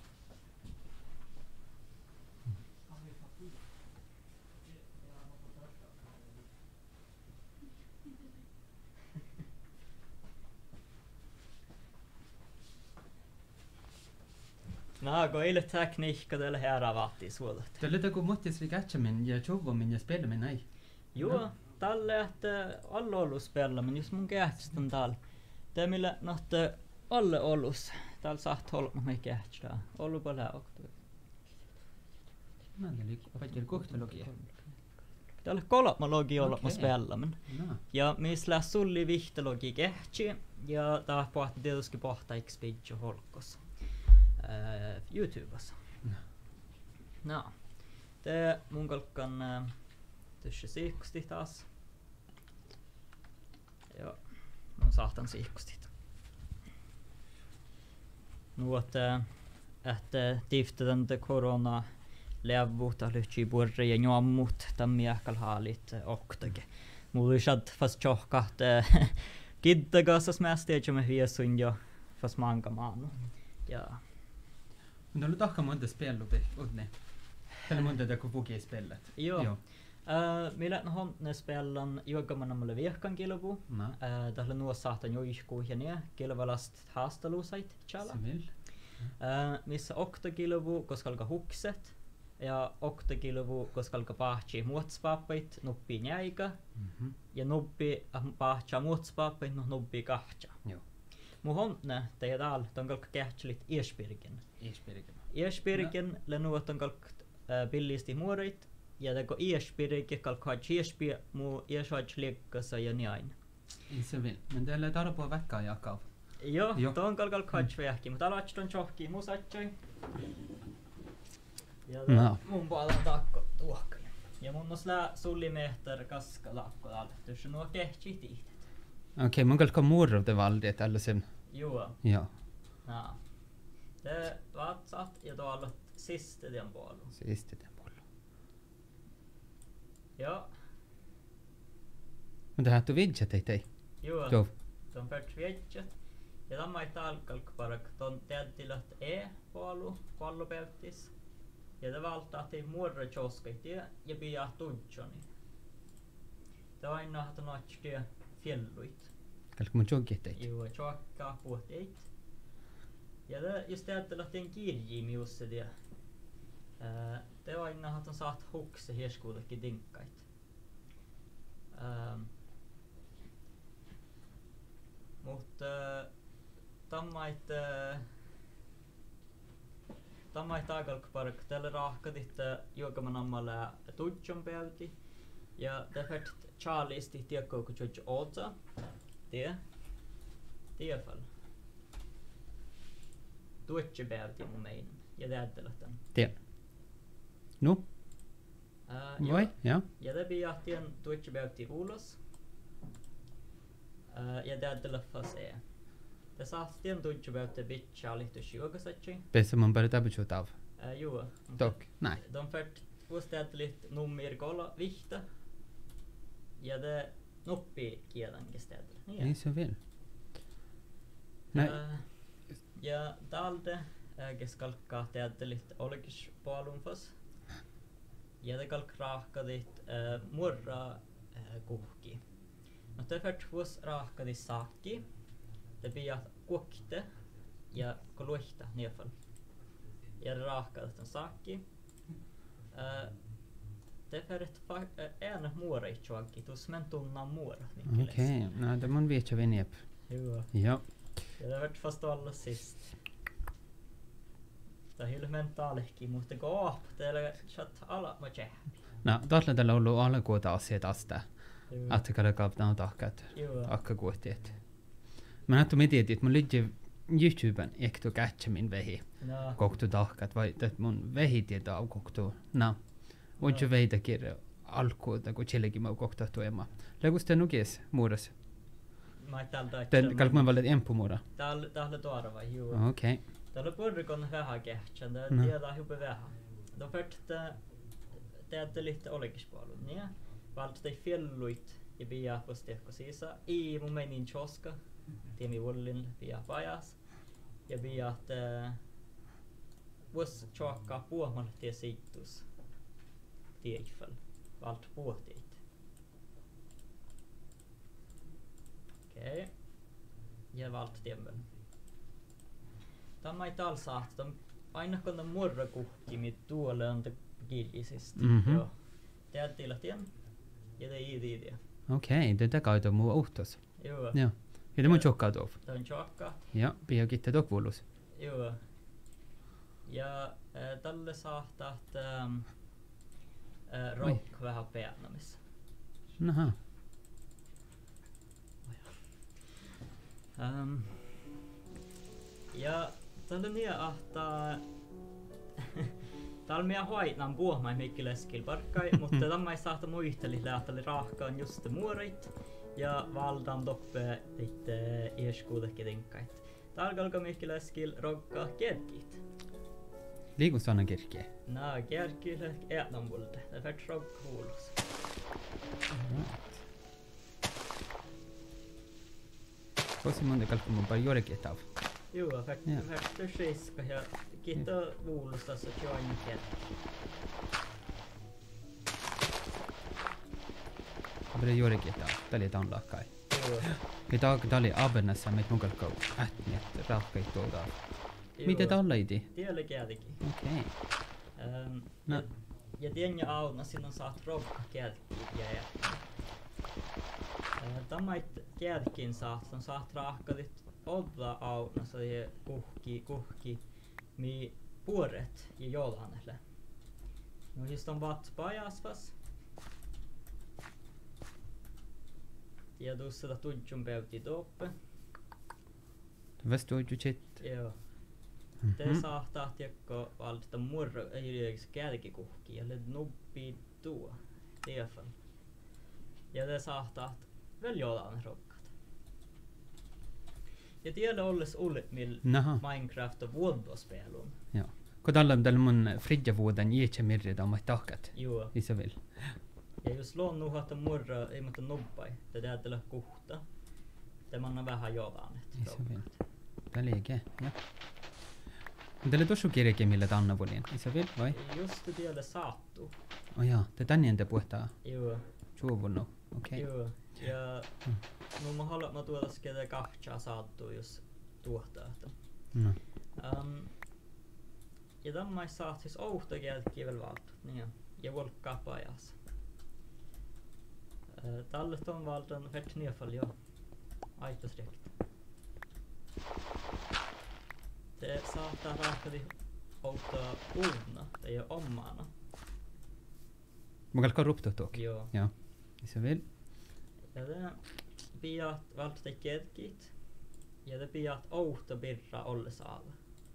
No, kun ei ole tekniikka tällä herää vahtii suolat. Tällä taku muhtis vi katsomin ja tjovomin ja spelamin ei. Joo, tällä että alle ollut spelamin, jos mun kähtsitän täällä. Tämä millä nohte alle ollus. Täällä saat holma me kähtsitää. Ollu paljon oktu. No, eli vaikka kohtalogia. Täällä kolma logi olla mä spelamin. No. Ja missä sulli vihtalogi kähtsi. Ja tää pohti tietysti pohta Xpidjo holkos. Uh, YouTubessa. No. No. Te mun kalkan uh, tuossa siihkusti taas. Joo. Mun saahtan siihkustit. Nuot uh, että tiftetän te korona levuta lyhtsi burre ja njommut tammiakal haalit oktage. Mulla ei sad fast tjohkat kiddagasas mest ja me hiesun jo fast manka maanu. Ja Men har du tahka monta spellupi utne? Eller monta taku puki spellat? Joo. Joo. Uh, Millä on ne spellan juogamana mulle viehkan kilpu. No. Uh, Tällä nuo saatan jo ihkuu ja ne kilvalast haastelusait chala. Samil. Äh, missä oktokilvu, koska alkaa hukset. Ja oktokilvu, koska alkaa pahtsi muotspappait, nuppi jäikä. Mhm. Ja nuppi pahtsa muotspappait, no nuppi kahtsa. Joo. Mun honne, teidän täällä, on kalka kähtselit iespirkin. Iespirkin. Iespirkin, lenuot on kalka äh, pillisti muorit. Ja teko iespirkin, kalka haitsi iespir, muu ieshaitsi liekkassa ja näin. Inte vill. Men det är tarpua väcka jakaa. Joo, Joo. tuon kalkal katsoi vähki, mutta aloitsi on johki musatsoi. Ja No. mun puolella takko tuokka. Ja mun on slää sullimehter kaska lakko täällä. Tuossa nuo kehtsi tiihtet. Okej, okay, mun kalka muurruvde valdiet eller sen. Joo. Joo. No. Te vatsat ja tuolla siste tien puolella. Siste den puolella. Joo. Mutta hän tu vidget ei tei. Joo. Joo. Tuon pärts vietset. Ja tämä ei täällä kalkkaparak. Tuon teettilät e-puolu, puolupäyttis. Ja te valtaatiin muorra tjoskaitia ja pijaa tudjoni. Te aina hata noitskia fjelluit. Kalka mun jogget ei. Joo, tjokkaa puhteit. Ja te just teettilät kirjii miusse tie. Te aina hata saat hukse hieskuutekin dinkkait. Ähm. Mutta tammait tammait agalkpark tällä rahkadit juokaman ammalla tudjon päälti ja därför Charliesti tiekko kun tjoj ootsa tie tiefall tudjo päälti mun mein ja täältä tän Tien. Nu? äh, Vai? Ja. ja det blir att en tudjo päälti ulos äh, ja täältä fas är det sahtiin tudjo päälti bitcha lite sjugasatchi. Pesa mun bara tabuchut av. Uh, joo. Tok. Nej. De färt ostäättelit nummer kolla vihta. Ja det noppi kielankin stäättelit. Niin ja. Så väl. Nej. Uh, ja talde äges kalkkaa teattelit olkis puolunfas. Ja te kalk rahkadit uh, murra uh, kuhki. No te färt vuos rahkadit saakki. Te piat kuokte ja koluihta niefall. Ja rahkaat den sakki. Uh, det är ett en muora itseäkin, tuossa men tunna muora. Okej, okay. No det mun vet jag vem Joo. Ja. Ja det vart fast alla sist. Det är helt mentaalihki, mutta gaap, teillä chat alla mä tjäh. No, tällä tällä ollut alla kuota asiat asta. Att kalla kaptaan tahkat. Joo. Akka kuotiet. Mä näyttu mietit, että mun liittyy YouTuben ekto kätsämin vehi. No. Koktu tahkat vai että mun vehi tietää au koktu. No. Voit veitä kirja alkuuta kun chillekin mä koktu tuema. Legusta nukes muodossa. Mä täältä. Den kalk man valet en på muoda. Täällä täällä tuorava, joo. Okej. Okay. Täällä purrikon vähän kähtsän, det No. tiedä hyppä vähän. De färt teette lite olekispuolun, niin. Valt te fjelluit ja pia på stekko sisa. I mun menin choska. Tiemi vullin pia pajas. Ja pia että vuos chokkaa puomalle tie siittus. Tiefall. Valt puotiit. Okei. Okay. Ja valt tiemmel. Tämä ei täällä saahta. Aina kun on murrakuhkimit tuolle on te kirjisistä. Mhm. Joo. Teatteilla tien. Ja te i det. Okej, det där kaito muu uhtos. Joo. Joo. Ja det mun chokkaa tuof. Det on chokka. Ja, pia kitte tok vullus. Joo. Ja äh, tälle saahta että ähm, äh, rock vähän peänamissa. Naha. Um, ja tällä niin ahtaa täällä minä hoitan puhumaan mikki leskil parkkai, mutta tämä ei saata muisteli lähteli rahkaan just muorit ja valdan toppe litte ieskuutekin tinkkait. Täällä alkaa mikki leskil rokkaa kerkit. Liikun sanna kirkkiä. Nää kerkille ätnan vulde. Det är för trogg huulus. Tosi monta kalkku mun paljon jorekin tav. Joo, för Ja. för det skiska ja kitta huulusta så join kerkki. Bre jorekin tav. Tali taun lakkai. Joo. Ja taak tali abennassa mit mun kalkku ähtniet rahkait tuolta. Mitä tällä idi? Tiellä kieltäkin. Okei. Um, No. ja, ja tienjä auna sinun saat rokka kieltäkin ja Tämä kieltäkin saat, on saat rahkalit olla auna, så det kuhki, kuhki, mi puoret ja jolanelle. No just on vatspajasvas. Ja tuossa tudjun peuti toppe. Vad står ju chit? Joo. Te saattaa tiekko valita murro, ei ole kälkikuhki, eller nubbi tuo. I alla fall. Ja te saattaa väl jollain rokkat. Ja tiedä olles ullet mill Naha. Minecraft och vuodospelun. Ja. Kun tällä on tällä mun fridjavuoden jietsä mirjada omat tahkat. Joo. Isä vil. Ja jos luon nuhata murro, ei mutta nubbai. Te teetellä kuhta. Te manna vähän jollain. Isä vil. Tällä eikä. Ja. Tällä tossu kirjake millä tanna vuolien. Isä vil, vai? Just det tiedä saattu. Oh jaa, te tänne entä puhtaa Joo. suovunnu. Okei. Joo. Ja no mä haluan mä tuoda skete kahtsaa saattu jos tuottaa. No. Um, ja tämä saat siis ouhta kieltäkin vielä valtu. Niin. Ja volkkaa pajas. Uh, Tallet on valtan fett nedfall jo. Aitosrekt. Det saattaa rahkati ouhta uudna. Det är ommaana. Mä kalkaa rupta tuokin. Joo. Ja. Isä vil. Ja det piat valta kieltäkit. Ja det piat ouhta birra olle saalla.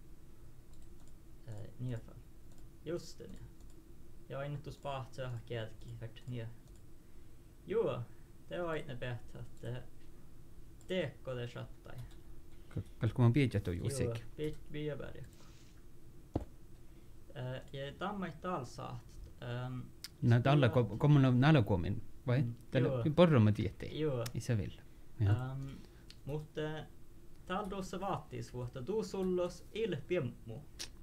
Uh, nedfall. Just det, ja. Jag har inte sparat så jag har kieltäkin fett ner. Joo, det var inte bättre att det teko det chattai. Kalkaa mä pietjä tuo juusik. Joo, pit biebärjekko. Uh, ja tämä ei taal saat. Um, No tällä kun mun on nälkomin, vai? Mm, Tällä joo. porroma tietei. Joo. Isä vil. Ja. Um, mutta täällä tuossa vaattis vuotta. Tuu sullos ilpiemmu.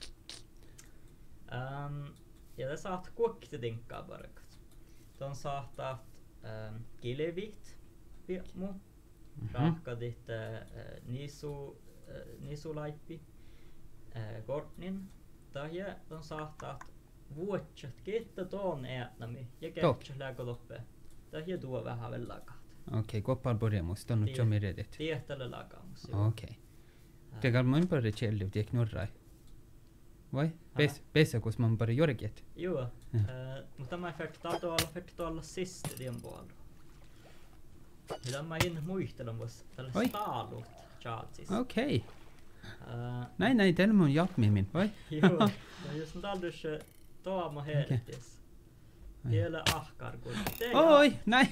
Um, ja te saat kuokki tinkkaa parkat. Tuon saattaa um, kilevit piemmu. Rahkadit uh, nisu, uh, nisulaippi. Uh, kortnin. Tai tuon saattaa vuotsat kiittää tuon äänämi. Ja kertsi läkö loppeen. Tai tuo vähän vielä lakat. Okei, koppal borjamus, ton nyt jo miredit. Tietällä lakamus. Okei. Tegal mun pari chelli tiek norrai. Vai? Pes pesa kus mun pari jorget. Joo. Uh, mutta tämä fett tahtoo olla fett olla sista tien puolella. Ja tämä en muistella mus tällä Oi. staalut chatsis. Okei. Uh, Näin näin tällä mun jakmimin, vai? joo. Ja jos nyt aldus Tooma hertis. Vielä ahkar kun te. Oi, näin.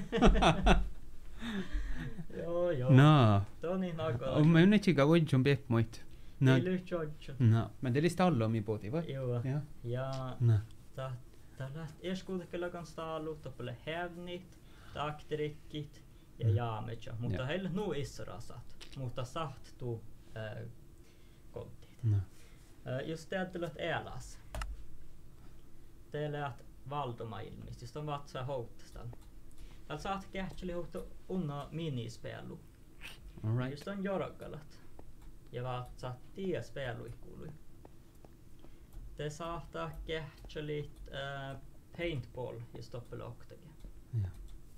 Joo joo. No. Toni nakaa. On mä nyt chiga voi jump muit. No. Ei lyhtsotju. No, mä teillä stallo mi poti, vai? Joo. Ja. Ja No. ta tällä eskuutekella kan staalut toppele hävnit, taktrikkit ja jaametja. Mutta Ja. heillä nu israsat. Mutta saht tu äh, kontit. No. Äh, jos te ajattelet eläs. Te läät valdoma ilmist. Just on vatsa houttastan. Täällä saat kähtseli houtta unna minispelu. All right. Just on jorokkalat. Ja vatsa tie spelui kuului. Te saattaa kähtselit äh, paintball just toppele oktakin. Ja.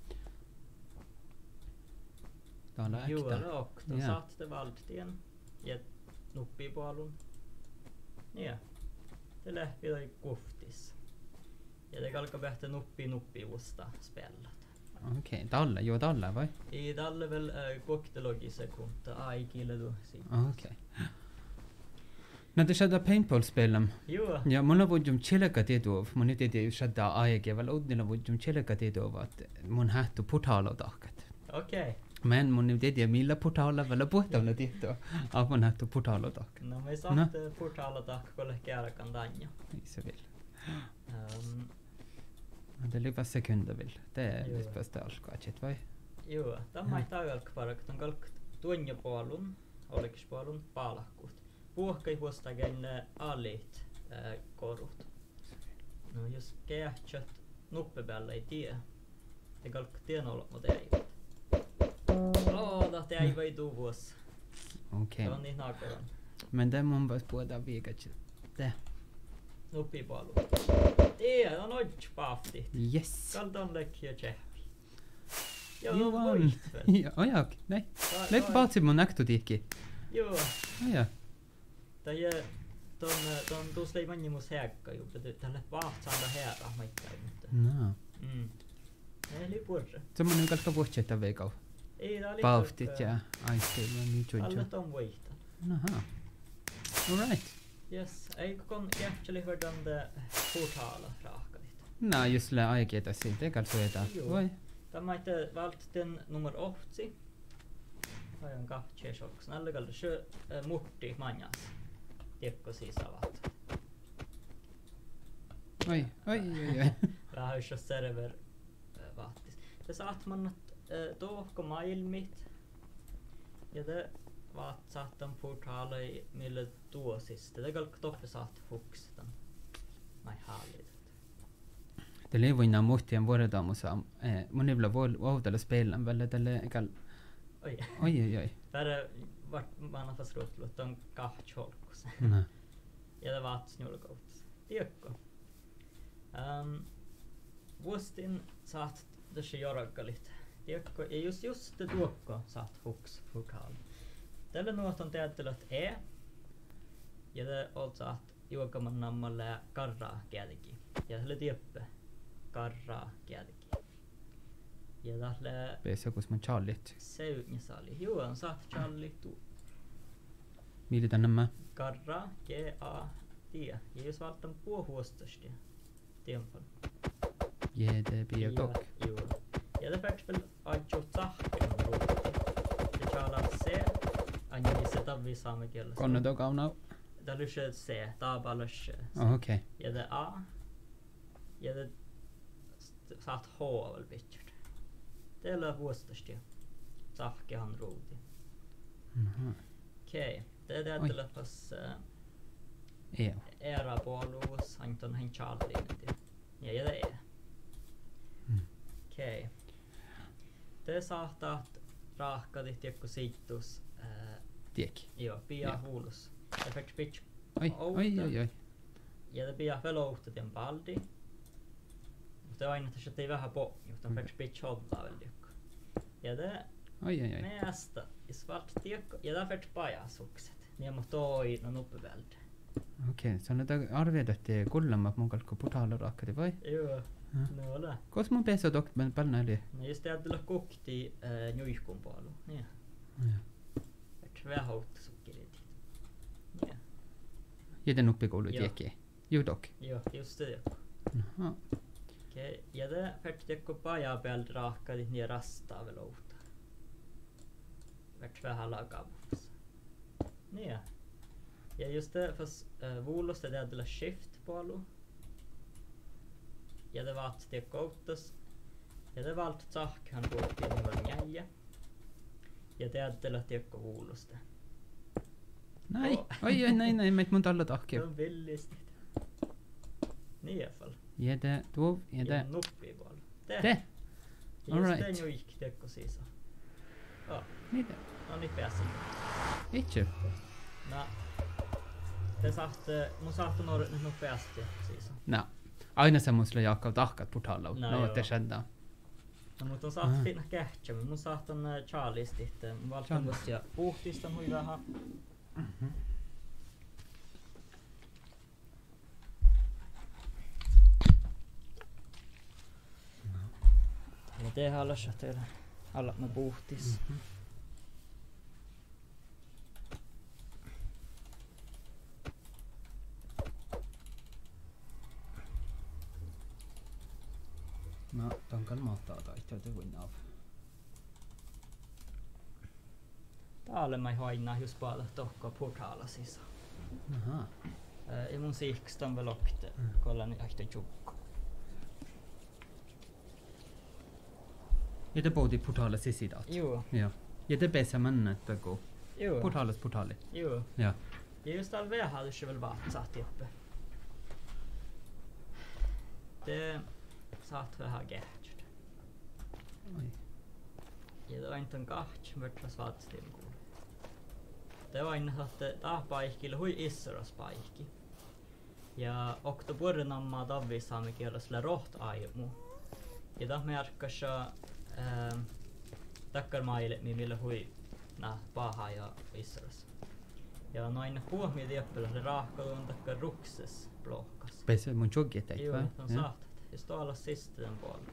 Täällä äktä. Juola okta. Ja. Saatte valtien. Ja nuppipuolun. Ja. Te lähti toi kuftis. Ja te kalka pähtä nuppi nuppi vuosta spellat. Okei, tällä, joo tällä, vai? I tälle väl äh, koktelogisekunta aikille du si. Okei. No te shadda paintball-spelem. Joo. Ja mulla voidum chileka tietuov. Mun nyt ei shadda aike, vel uudella voidum chileka tietuov, että mun hähtu putalo tahkat. Okei. Okay. Men mun nyt ei tiedä millä putalla, vel puhtalla tietua. Ah, mun hähtu putalo tahkat. No me saatte no. portaala tahkolle kärkan tanja. Se vill. Um, Det ligger sekunder vill. Det är Joo. visst bästa alkaatsit, vai? joo. Tämä ei tajalk parak. On kalk tuonja puolun. Oliks puolun palakkuut. Puhkai huostagen alit äh, korut. No jos kähtsät nuppepäällä ei tie. Te kalk tien olla, mutta ei. Oota, te ei voi tuu vuossa. Okei. Se on niin nakaran. Men det mun pas puhutaan viikatsi. Tää. Nuppi palu. Ei, on ojt paafti. Yes. Kaldan lekkiä tsehpi. Joo, Joo, no on. voit väl. Ja, ojak, nej. Lägg paatsi mun aktuutiikki. Joo. Aja. Tai ton, ton tuosta ei mani mus häkka ju. Tälle vahtsanda herra maittain. No. Mm. Eli purre. Se mun nyt kalka vuotsetta veikau. Ei, tää oli Paaftit ja aisteilla niin alle juju. ton voihta. Naha. All right. Yes, ei kon jähteli hördan de portala raakalit. No, just lä aikeeta siitä, eikä suojata. Joo. Voi. Tämä ei valt den nummer åtta. Ajan kahtse shoks. Nälle kalli sjö mutti manjas. Tiekko sisavat. Oi, oi, oi, oi. Vähän jos server vaattis. Te saat mannat tohko maailmit. Ja te vaat saattan portalai mille tuosista. Te kalk toppe saat fukstan. Mai haalit. Det lever innan muhtien vuodedamusa. Eh, mun ei vielä vuodella spelen vällä tälle eikä. Oi. Oi, oi, oi. Täällä vart man har förstått att de kaht cholkos. No. Ja det vaat snulkouts. Tiekko. Um, vuostin saat tässä jorgalit. Tiekko, ja just just det tuokko saat fuks fukal. Tällä nuot on teattelut E. Ja det olt saat juokaman nammalle karraa kielikin. Ja tällä tieppe karraa kielikin. Ja tällä Pesa kus man charlit. seutnisali. Joo, on saat challitu. Millä tänne mä? Karra, G A tie. Ja jos valtan puohuostasti. Tiempan. Jede bia kok. Joo. Ja det faktiskt väl ajo tahken ruutti. Det chala C. Ani se tabbi saamen kielessä. Konno to kauna. Det lyser C. Tabalös. Oh, okei. Okay. Ja det A. Ja det saat H väl bitchet. Det är vuostasti. Tahkehan ruutti. Mhm. Okej. Det är det läppas Eo. era puoluus, anton hän Charlie. Ja ja det är. Mm. Okej. Det saattaa raahkadit joku siittus. Tiek. Joo, pia Joo. huulus. Effekt pitch. Oi, oi, oi, oi. Ja det pia velouhta tien paldi. Mutta det var aina että ei vähän po, mutta effekt pitch hodla väl joku. Ja det Oi, oi, oi. nästa i svart tiekko. Ja det effekt pajasukset. Niin mutta toi no nuppevälde. Okei, okay. Så nyt arvioidatti kullemmat mun kalkko putalla rakkadi vai? Joo. Mm. No ole. Kos mun peso dok men palna eli. No just det att kokti äh, nyhkun puolella. Niin. Ja. Et vähän houtta sukkelit. Niin. Jeden uppi koulu Joo. tiekki. Ju dok. Joo, just det. Jaha. Okei. Ja det färt joku paja pealt raahkadit niin rastaa väl outa. Vart vähän lagavus. Niin. Ja just det fast äh, vuulos det att shift puolella. Ja det var att det koutas. Ja det var allt tahk han ruotti nummer neljä. Ja te ajattele tiekko vuulusta. Nej. Oh. Oi, oi, nej, nej, meit mun talla Se tahki. on villisti. Niin i alla fall. Jede, tuov, Ja jede. nuppi puolella. Te. Te. Ja All just right. det nyik tiekko sisa. Ja, Niitä. no niin pääsin. Itse. No. Te saatte, mun saatte nuoret nyt nopeasti sisa. No. Aina semmoisella jaakkaa tahkat putalla. No No, joo. te skändää. No mutta on saat Aha. finna kähtsä. Mun saat on Charliesti, että mun valtan Charlie. vuosia puhtista hui vähän. Mhm. Ja te halassa teillä. Alla me puhtis. Mhm. No, tankal mahtaa taittaa te kuin av. Täällä mä hoinaa just paljon tohkoa portaala sisään. Aha. Ja mun siksi on väl åkt kolla ni äkta tjukko. Ja te pohti putalla sisidaat. Joo, Joo. Ja te pesä mennä, että kun joo, putallas putalli. joo. Ja. Ja just täällä vähän hade väl vatsat uppe. Det satt vähän kähtsät. Oi. Ja det var inte en kaht, men det var svart till. det var inne että tää paikki hui issoras paikki. Ja okta puorenammaa tavvi saamme kielellä roht aimu. Ja tää merkkassa ähm takkar maille millä hui na paha ja issoras. Ja noin huomio tieppellä se raahkaluun takkar rukses blokkas. Pese mun jogget ei Joo, va? on saatat. Ja stå alla sista den puolella.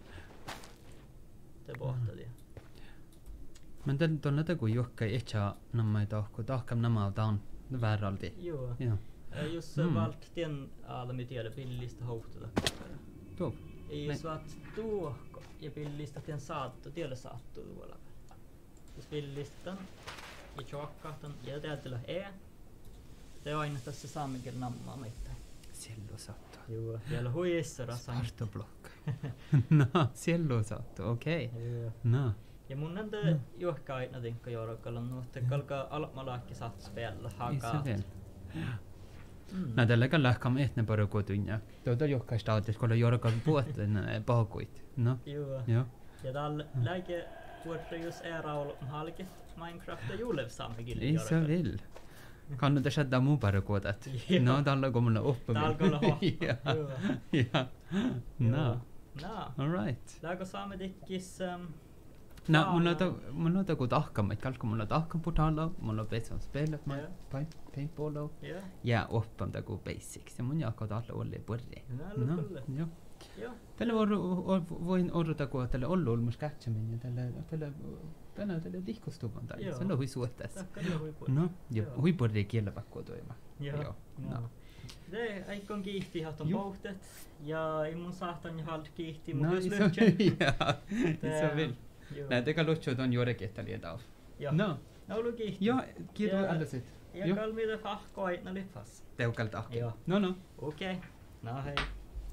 Det borta det. Men den tuolla taku johka etcha namma tahko tahkam namma taun vääralti. Joo. Joo. Just så valt den alla mitt jävla billista houtata. Tuo. Ei svart tuokko ja billista den saattu tiellä saattu tuolla. Jos billistan ja chokkahtan ja täältä e. Det on aina tässä saamen namma mitään. Siello sattu. Joo, vielä huissa rasan. Artoblokka. No, siello sattu. Okei. Joo. No. Ja mun näitä no. juokka aina tinkka jorokalla, mutta kalkaa almalaakki saat spela hakaa. Isä No tällä kalla kam etne paro kotunja. Tuota johka stautis kolla jorokal puotten pahokuit. No. Joo. Joo. Ja tällä läike puotta jos eraul halki Minecraft ja julevsaammekin jorokalla. Isä vill. Kannattaa shadda muu paro kotat. No tällä kun mulla oppi. Tällä kun hohpa. Joo. Ja. No. No. All right. Läkö saamme tikkis No, mun on mun on joku tahkam, että kalkko mulla tahkam putalla, mulla on petson spelet mä paintballo. Ja oppam taku basics. Ja mun jakko talla olle porri. No, joo. Joo. Tällä voin odottaa kun tällä ollu olmus katsomin ja tällä tällä tänä tällä tihkostuvan tai se on hui suottas. No, joo, hui porri kiellä pakko toima. Joo. No. Det aikon kiihti hat on pohtet ja ei mun saahtan ja halt kiihti mun jos lyhtsä. Ja. Iso vil. Nej, det kan låta som Jorek ett eller ett. Ja. No. No luki. Ja, kiitos alles sit. Ja kalmida fahko aina lifas. Teukalt ahki. Ja. No no. Okej. No hej.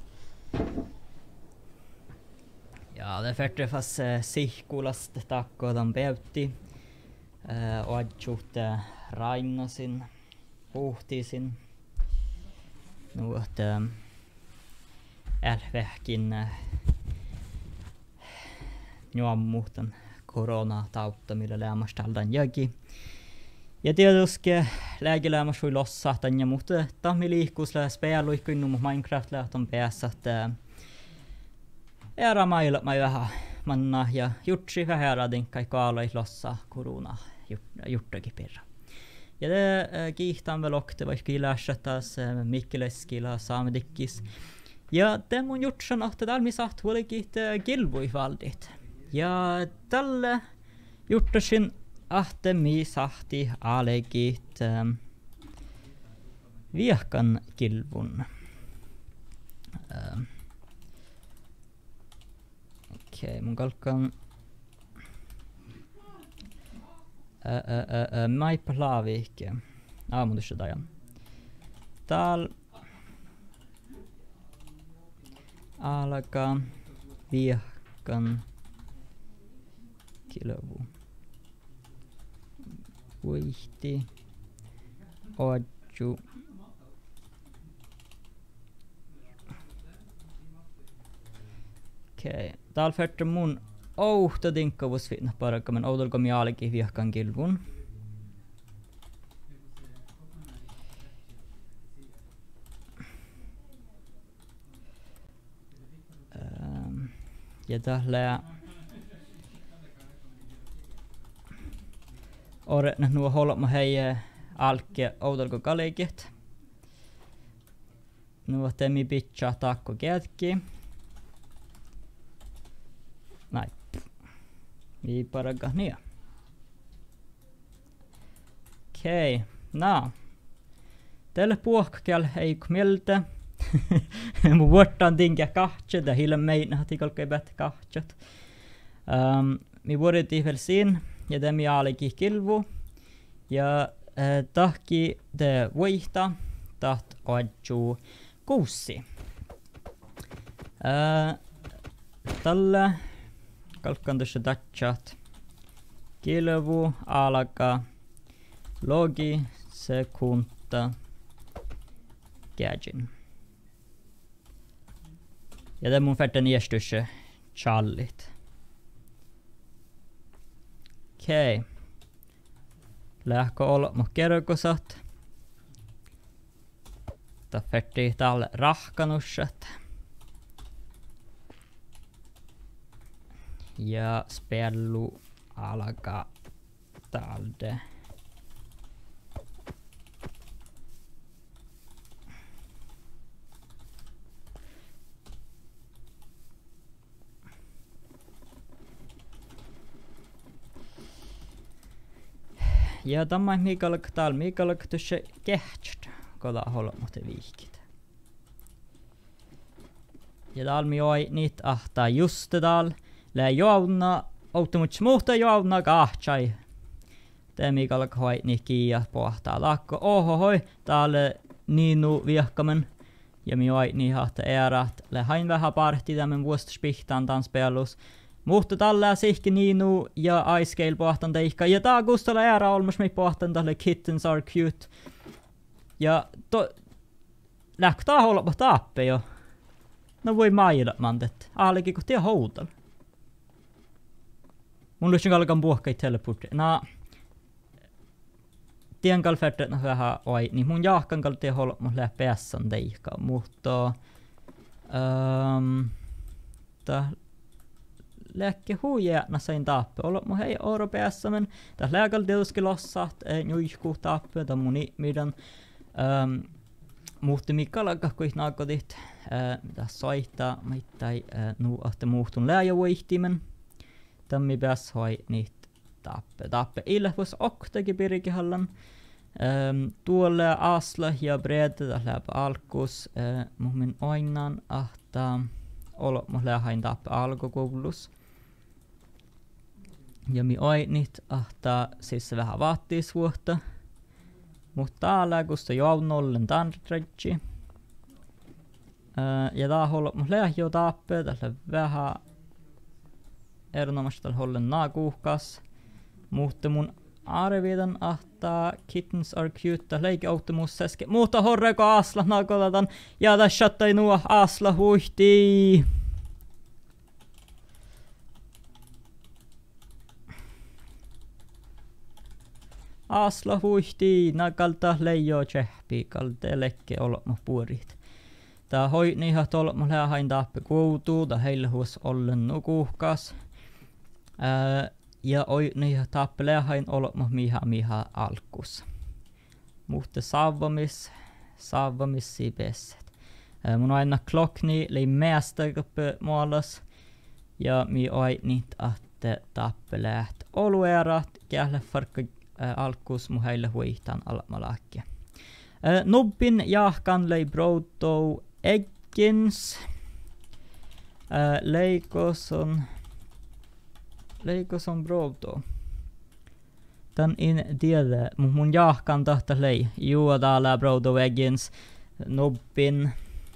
Ja, det färte fast äh, sihkulast takkodan peutti. Äh, oadjut äh, Rainosin puhtisin. Nu att äh, älvähkin äh, juommuhtan koronatautta, millä lämmästä aldan jägi. Ja tietysti lääkelämmäs voi lossahtan ja muuta tahmi liikkuusla speluikkuin numu Minecraft lähtön päässä, että era mailla mä vähän manna ja jutsi vähäradin kai kaalai lossa korona juttakin perä. Ja det kiihtaan väl okte vaikka ilässätäs Mikkileskila saamedikkis. Ja det mun jutsan ahta talmi saht huolikit kilvui valdit. Ja tällä juttasin ahte mi sahti alekit ähm, viehkan kilvun. Ähm. Okei, okay, mun kalkan äh, äh, äh, mai plaviike. Ah, mun tuossa dajan. Täällä alkaa viehkan kilvu. Vuihti. Odju. Okei. Okay. Täällä färte mun ouhta tinkkavus fitna parakka, men oudolko mi aalikin viehkan kilvun. Ähm. Ja täällä Oretna nuo holma hei alke oudolko kalikit. Nuo temi pitcha takko kätki. Näin. Vi paraga ner. Okej, okay. No. Tällä puhkkel ei kumilta. Mun vuottaan tinkä kahtset ja hiilen meitä hati kolkei bättä kahtset. Um, mi vuodet väl sin ja det mi alikin kilvu. Ja äh, tahki de vuihta taht odju kuussi. Äh, tällä kalkkan tuossa tatchat kilvu alkaa logi sekunta gadgin. Ja det mun färten iästyssä challit. Okei. Okay. lähkö olla mun kerkosat. Ta fetti tälle rahkanusset. Ja spellu alkaa täältä. Ja tämä on Mikael täällä. Mikael tuossa kehtstä, kun tää on muuten viikit. Ja täällä mi oi niitä ahtaa just täällä. Lää joudna, outomuts muuta joudna kahtsai. Tää Mikael hoi niin kiia pohtaa lakko. Oho hoi, täällä niinu viehkamen. Ja mi oi niin ahta eerat. Lää hain vähän parti tämän vuostaspihtaan tans pelus. Mutta tällä sihki niinu ja aiskeil pohtan teikka. Ja tää Gustalla ära olmas mi pohtan tälle kittens are cute. Ja to... Lähkö tää olla tappe jo? No voi maida mantet. Aalikin kun tiedä houtalla. Mun lyhtsän kalkan puhkai teleportti. No... Tien kal färdet no vähän oi. Niin mun jahkan kal tiedä olla mun lähe päässän teikka. Mutta... Um, tää... Lähke huijäänä sain tappe. Olla mun hei oro päässä, men tässä lääkällä tietysti lossat, ei nuihku tappe, tai mun ihmiden. Ähm, muhti Mikkalaka, kun naakotit, äh, mitä soittaa, mittai äh, nu ahte muhtun lääjävuihtimen. Tämmi päässä hoi niitä tappe. Tappe ille vois oktakin pirikihallan. Ähm, tuolle asla ja brede, tässä läpä alkus, äh, mun oinnan ahtaa. Olo mun lähain tappe alkukoulus. Ja mi oi niit ahtaa siis vähän vaattiisvuotta. Mutta täällä kun se joudun ollen tandretsi. Ja tää on mun lähjö tappe. Tällä vähän erinomaisesti tällä ollen naakuhkas. Mutta mun arvidan ahtaa kittens are cute. Tällä leikki automus seske. Mutta horreko asla naakotetaan. Ja tässä shattai nuo asla huihtii. Asla huihtii, nakalta leijo tsehpi, kalte lekke olma puorit. Tää hoi niihat olma lähain tappe kuutuu, ta heille huos ollen nukuhkas. Ää, ja oi niihat tappe lähain olma miha miha alkus. Mutta savvamis, savvamissi pesset. Ää, mun aina klokni lei mästäköpö muolas. Ja mi oi niit ahte tappe läht oluerat, kähle farkka alkus mu heille huihtaan almalakki. Uh, Nubbin jahkan lei broto eggins. Uh, leikos on... Leikos on broto. Tän in tiedä, mun mun jahkan tahta lei. Juo täällä broto eggins. Nubbin.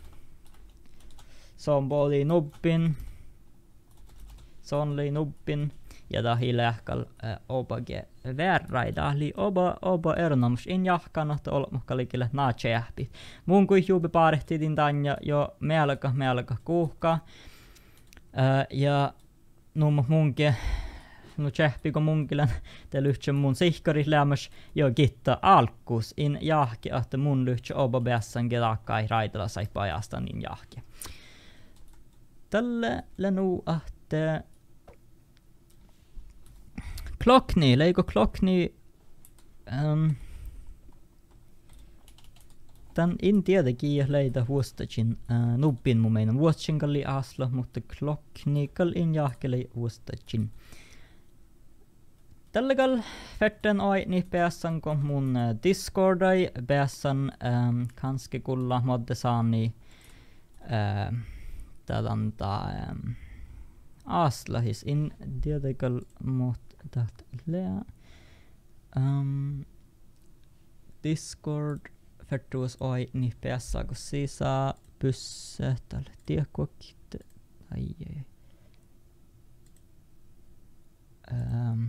Son boli nubbin. Son lei nubbin. Ja tahi lähkal äh, obage verraida li oba oba ernomus in jahkana to olmukkalikille na chehpi. Mun kui juubi paarehtitin tanja jo melka melka kuhka. Äh, ja numma munke no chehpi ko munkilen te lyhtsä mun sihkari lämmäs jo gitta alkus in jahki att mun lyhtsä oba bessan gedakkai raidala sai pajastan in jahki. Tälle lenu ahte Klockni, leiko klockni um, tän in tietenkin leitä vuostachin uh, nubbin mun meidän vuostachin kalli asla, mutta klockni kall in jahkeli vuostachin. Tällä kall fetten oi ni päässän kun mun uh, Discordai päässän um, kanske kulla modde saani uh, tälanta um, asla his in tietenkin mot dat lää. Um, Discord färtuus oi ni päässä kun sisä pyssä tälle tiekuokit ai ei. Um,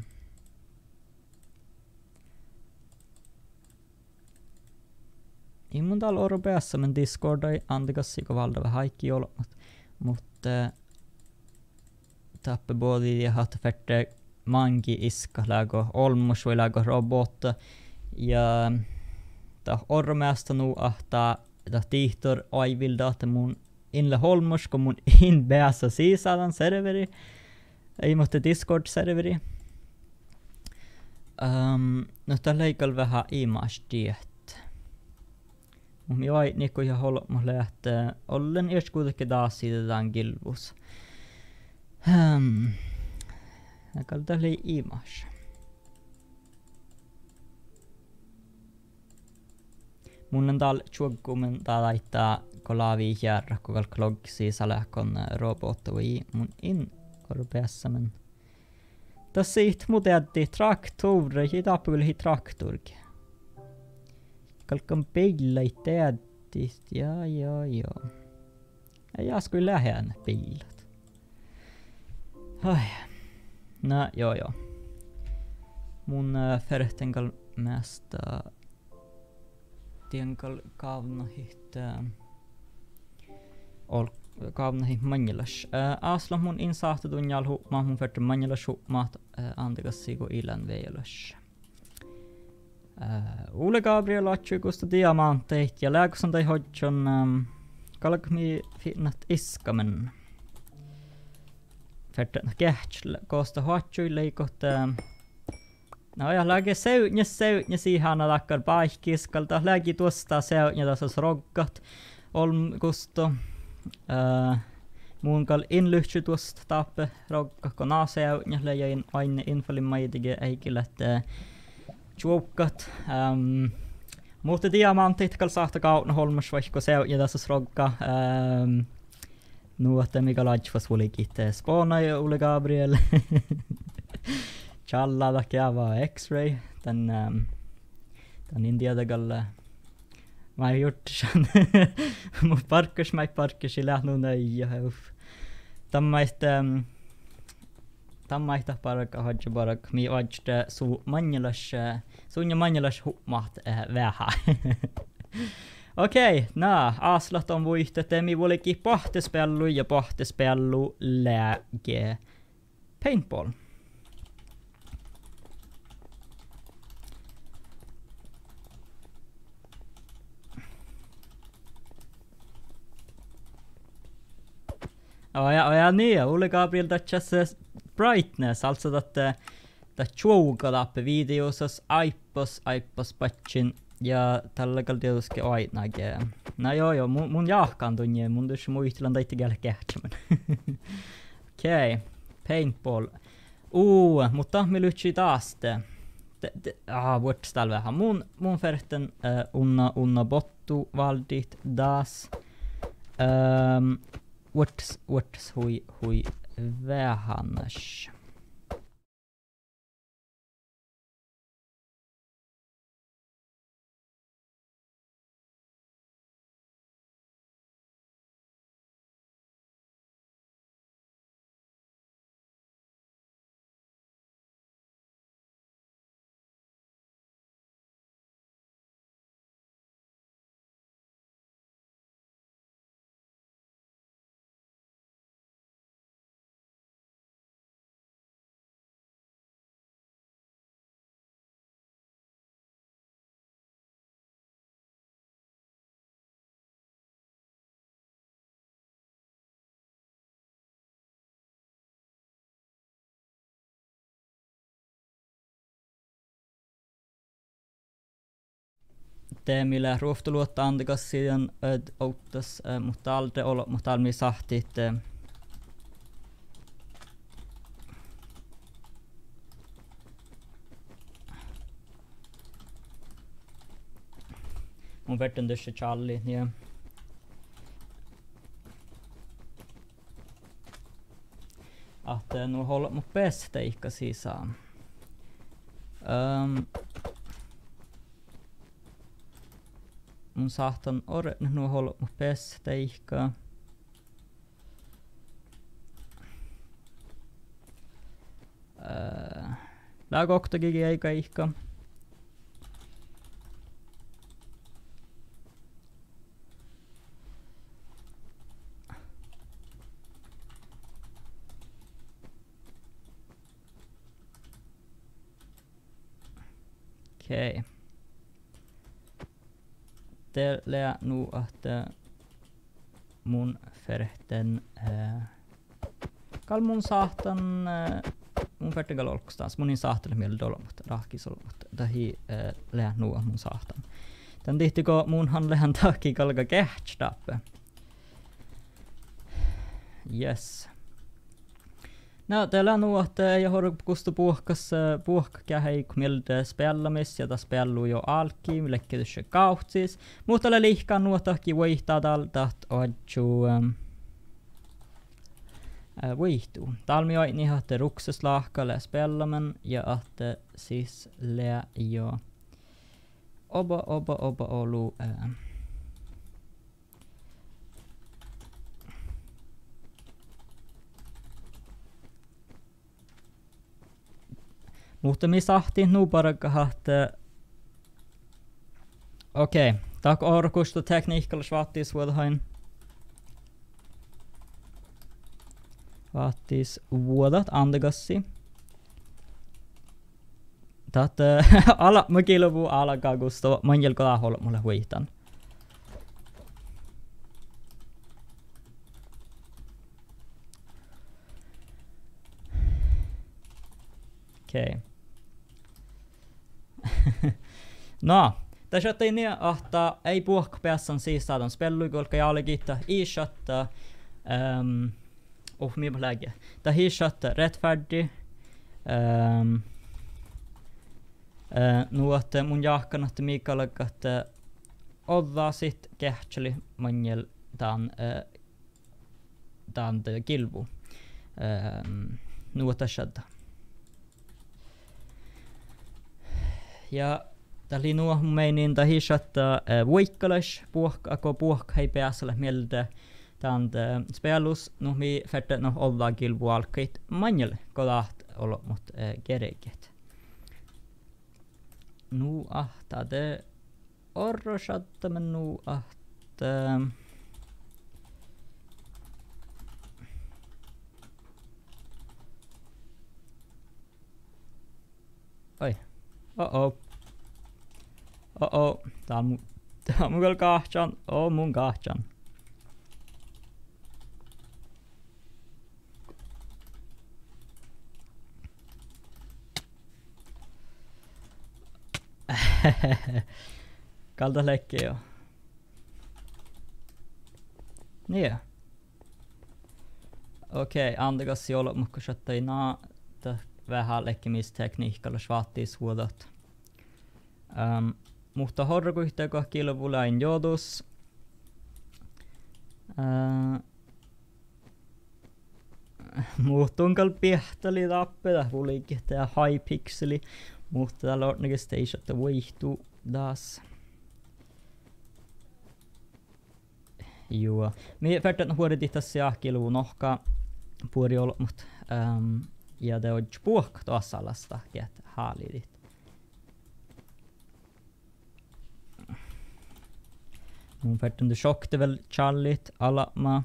I mun täällä oro päässä men Discord ei antikas siko valtava haikki olot, mutta tappe både ja hat färte mangi iska lägo olmus või lägo robot ja ta ormeasta nu ahta ta tihtor aivilda että mun inle holmus kun mun in päässä sisällä serveri ei mutta Discord serveri um, no tää leikal vähän image-tiet mun joi niinku ja holmu lähtee ollen edes kuitenkin taas siitä tämän kilvus um, leikal tää lei image mun on täällä tjuokkumen tää laittaa kolavi järra kun klogsi salakon robottui mun in orpeassa men tässä it mutetti traktorer hit apul traktorki kalkan pillai teettist ja ja ja ja skulle lähen pillat ai no joo joo mun förtenkal mesta tienkal kaavna hit ol kaavna hit manjelas asla mun insaahta tunjal hupma mun ferte manjelas hupmaat antakas sigo ilan vejelas Ole Gabriel atju kusta diamanteit ja lääkusan tai hodjon kalkmi finnat iskamen ferte kähtsl kosta hodju leikot no ja läge seutnä seutnä siihen takkar paikiskalta lägi tuosta seutnä tässä roggat olm kusto äh mun kal inlyhtsy tuosta tappe rogga kona seutnä lejain aine infalin maitige eikilätte chuokkat ähm mutta diamantit kal sahta kauna holmas vaikka seutnä tässä rogga ähm nuotte mikä lajfas vulikit spona ja Ole Gabriel Challa da käva X-ray den um, den India da galle ma ei gjort sen mu parkas ma parkas ila nu nei ja tammait um, tammait parka hodja barak mi ajte su manjalas sunja manjalas hupmat vähä Okei, nää aslat on vuihte temi vuolikin pahtespellu ja pahtespellu läge paintball Ja, ja, ja niin, Ole Gabriel tässä brightness, alltså että että chuoga videossa iPos iPos patchin ja tällä kaltioske aitnage. No joo joo, mun, mun jahkan tunne, mun dus muistelan taitte gällä kähtsämän. Okei, okay. Paintball. Uu, mutta me lyhtsi taas te. Ah, vuotta tällä vähän. Mun, mun ferten uh, unna, unna bottu valdit das. Um, What's what's hui hui vähannäs. Det millä ruoftuluotta antakas siihen öd outtas, mutta alde olo, mutta almi sahtit mun verten dusse Charlie, ja. Att nu håller mot bästa ikka sisään. Um, mun sahtan ore nu håller mot bästa ikka. Uh, Lagokta gigi eikä ikka. Okej. Okay. Det lär nog att uh, mun förhten uh, kal mun saatan uh, mun förhten kal olkustans munin saatan miel dolmut rahkisolmut dahi uh, lää nu mun saatan. Tän tihtiko mun han lähän taaki kalka kehtstappe. Yes. No, tällä nu att jag har kustu puhkas puhkkähei kumilde spellamis ja ta spellu jo alki lekkedys kautsis. Mutta tällä lihkaa nu tahki vaihtaa dat adju um, uh, vaihtuu. Talmi oi niin att rukseslahkalle spellamen ja att siis lä jo oba oba oba olu uh, Mutta mi sahti nu parakahat. Okei, okay. Tak orkusta tekniikalla svattis vuodahain. Svattis vuodat andegassi. Tat ala makilovu alkaa gusto manjel kala hol mulle huitan. Okei. Okay. No, tässä on niin, että ei puhka päässä siis saadaan spellu, kolka jälkiitä i chatta ehm och min läge. Det här chatta rättfärdig ehm eh nu att mun jahkan att Mikael att odda sitt kähtseli manjel dan eh dan de kilvu. Ehm nu att chatta. Ja tällä nuo meinin tahi chatta voikkalas puhk ako puhk hei pääselle mielde tant spelus no mi fette no olla kilvu alkait manjel kodaht olo mot gereget. Nu ahta de orro chatta men nu ahta Oi. Oh-oh. Oh-oh. Tää on, tää on mun kyllä kahtsan. Oo mun kahtsan. Kalta lekki jo. Niin. Okei, okay, antakas jolla mukka shattai naa. Vähän lekkimistekniikalla svattis vuodat. Um, mutta horrokuhteko kilvulain jodus. Uh, Muuttunkal piehteli tappeda vulikin tää high pixeli. Mutta täällä on näkö stationta vaihtuu taas. Joo. Me färtän huoretit tässä jahkiluvun nohka puori ollut, mut um, ja det on puhk tuossa alasta, että haalidit. Mun färtän du chockte väl challit alla ma.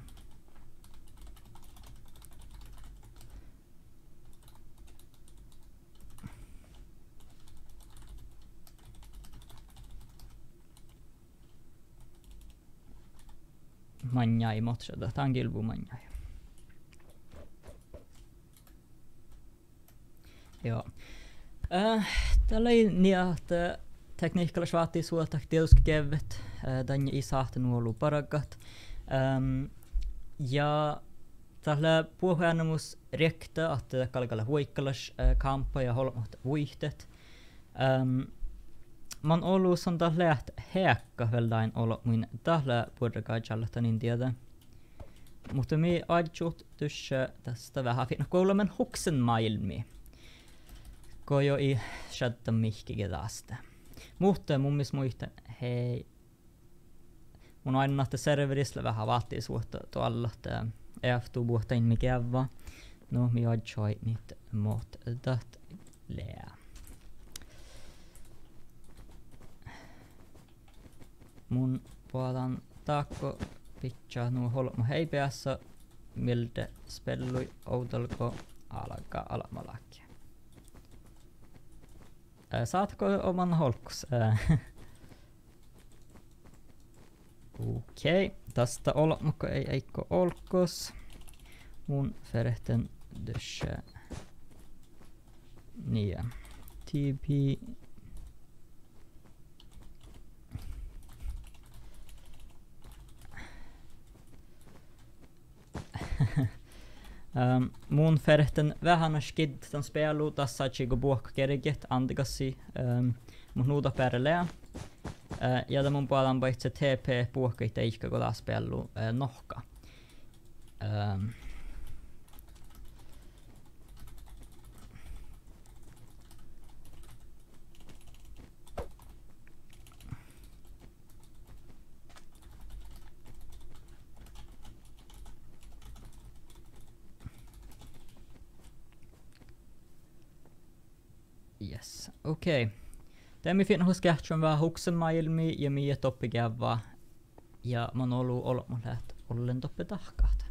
Manjai motsada, tää on kilvu manjai. Joo. Äh, tällä ei niin, että tekniikalla vaatii suolta tietysti kevet. Äh, tänne ei saahtanut ollut parakat. Ähm, ja tällä puhujanemus rekta, että kalkalla huikkalas äh, kampa ja holmat vuihtet. Ähm, man ollut som tällä läht häkka väldain olla mun tällä puhujakaan niin tiedä. Mutta me ajut tuossa tästä vähän finna kolmen huksen maailmi. Ko jo i chatta mihkikin tästä. Mutta mun mielestä muistan, hei, mun aina että serverillä vähän vaatii suhta tuolla, että E F tu-buhtain mikä vaan. No, mi ajoi nyt mot dat lää. Mun puolan taakko pitää nuo holma heipeässä, miltä spellui outalko alkaa alamalakia. Äh, saatko oman holkus? Äh. Okei, okay. Tästä olmukko ei eikko olkos. Mun ferehten dösche. Niin. T P. Um, mun ferehten vähän skid tämän spelu tässä chigo buokka kerget antikassi um, mun nuuta perlea. Uh, ja det mun puolan paitsi T P buokka itse ihka kun taas spelu uh, nohka. Um, Yes, okei. Okay. Tämä finna hos kähtsön vähän huksen maailmi ja mie toppi kävää. Ja mä oon ollut olemmon läht ollen toppi tahkaat.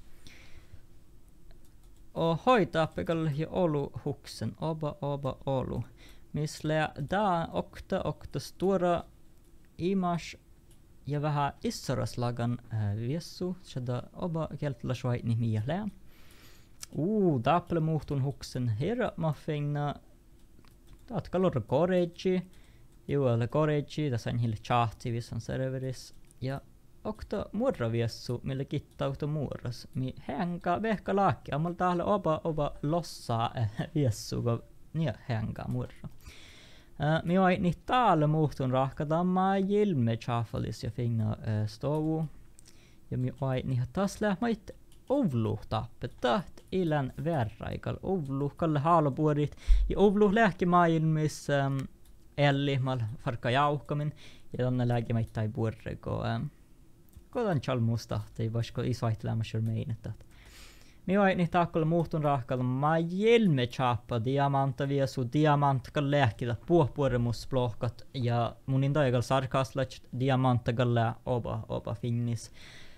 Och hoitaa pekalla ja olu huksen. Oba oba olu. Misle da okta okta stora imas ja vähän issoraslagan äh, viessu. Seda oba keltla suaitni mieleen. Uu, daaple muhtun huksen. Herra mä finna Tatka lorra courage, juolla courage, tässä on hille chahti vissan serveris ja okta murra viessu, millä kittautu murras. Mi hänga vehka laakki, ammal täällä oba oba lossaa viessu, kun niin hänga murra. Uh, mi vai ni täällä muhtun rahkadamma jilme chafalis ja finna uh, stovu. Ja mi vai ni taas lähmait ovluh tappetaht ilän verraikal ovluh kalle haalopuorit ja ovluh lääkemaailmis ähm, elli mal farka jauhkamin ja tänne lääkemäittai puorre ko ähm, kodan chalmustahti vasko isvaihtelemässä meinettat. Mi vai ni taakkolle muhtun rahkalla ma jelme chappa diamanta viesu diamant kal lääkillä puopuoremus plohkat ja munin daigal sarkaslach diamanta galle oba oba finnis.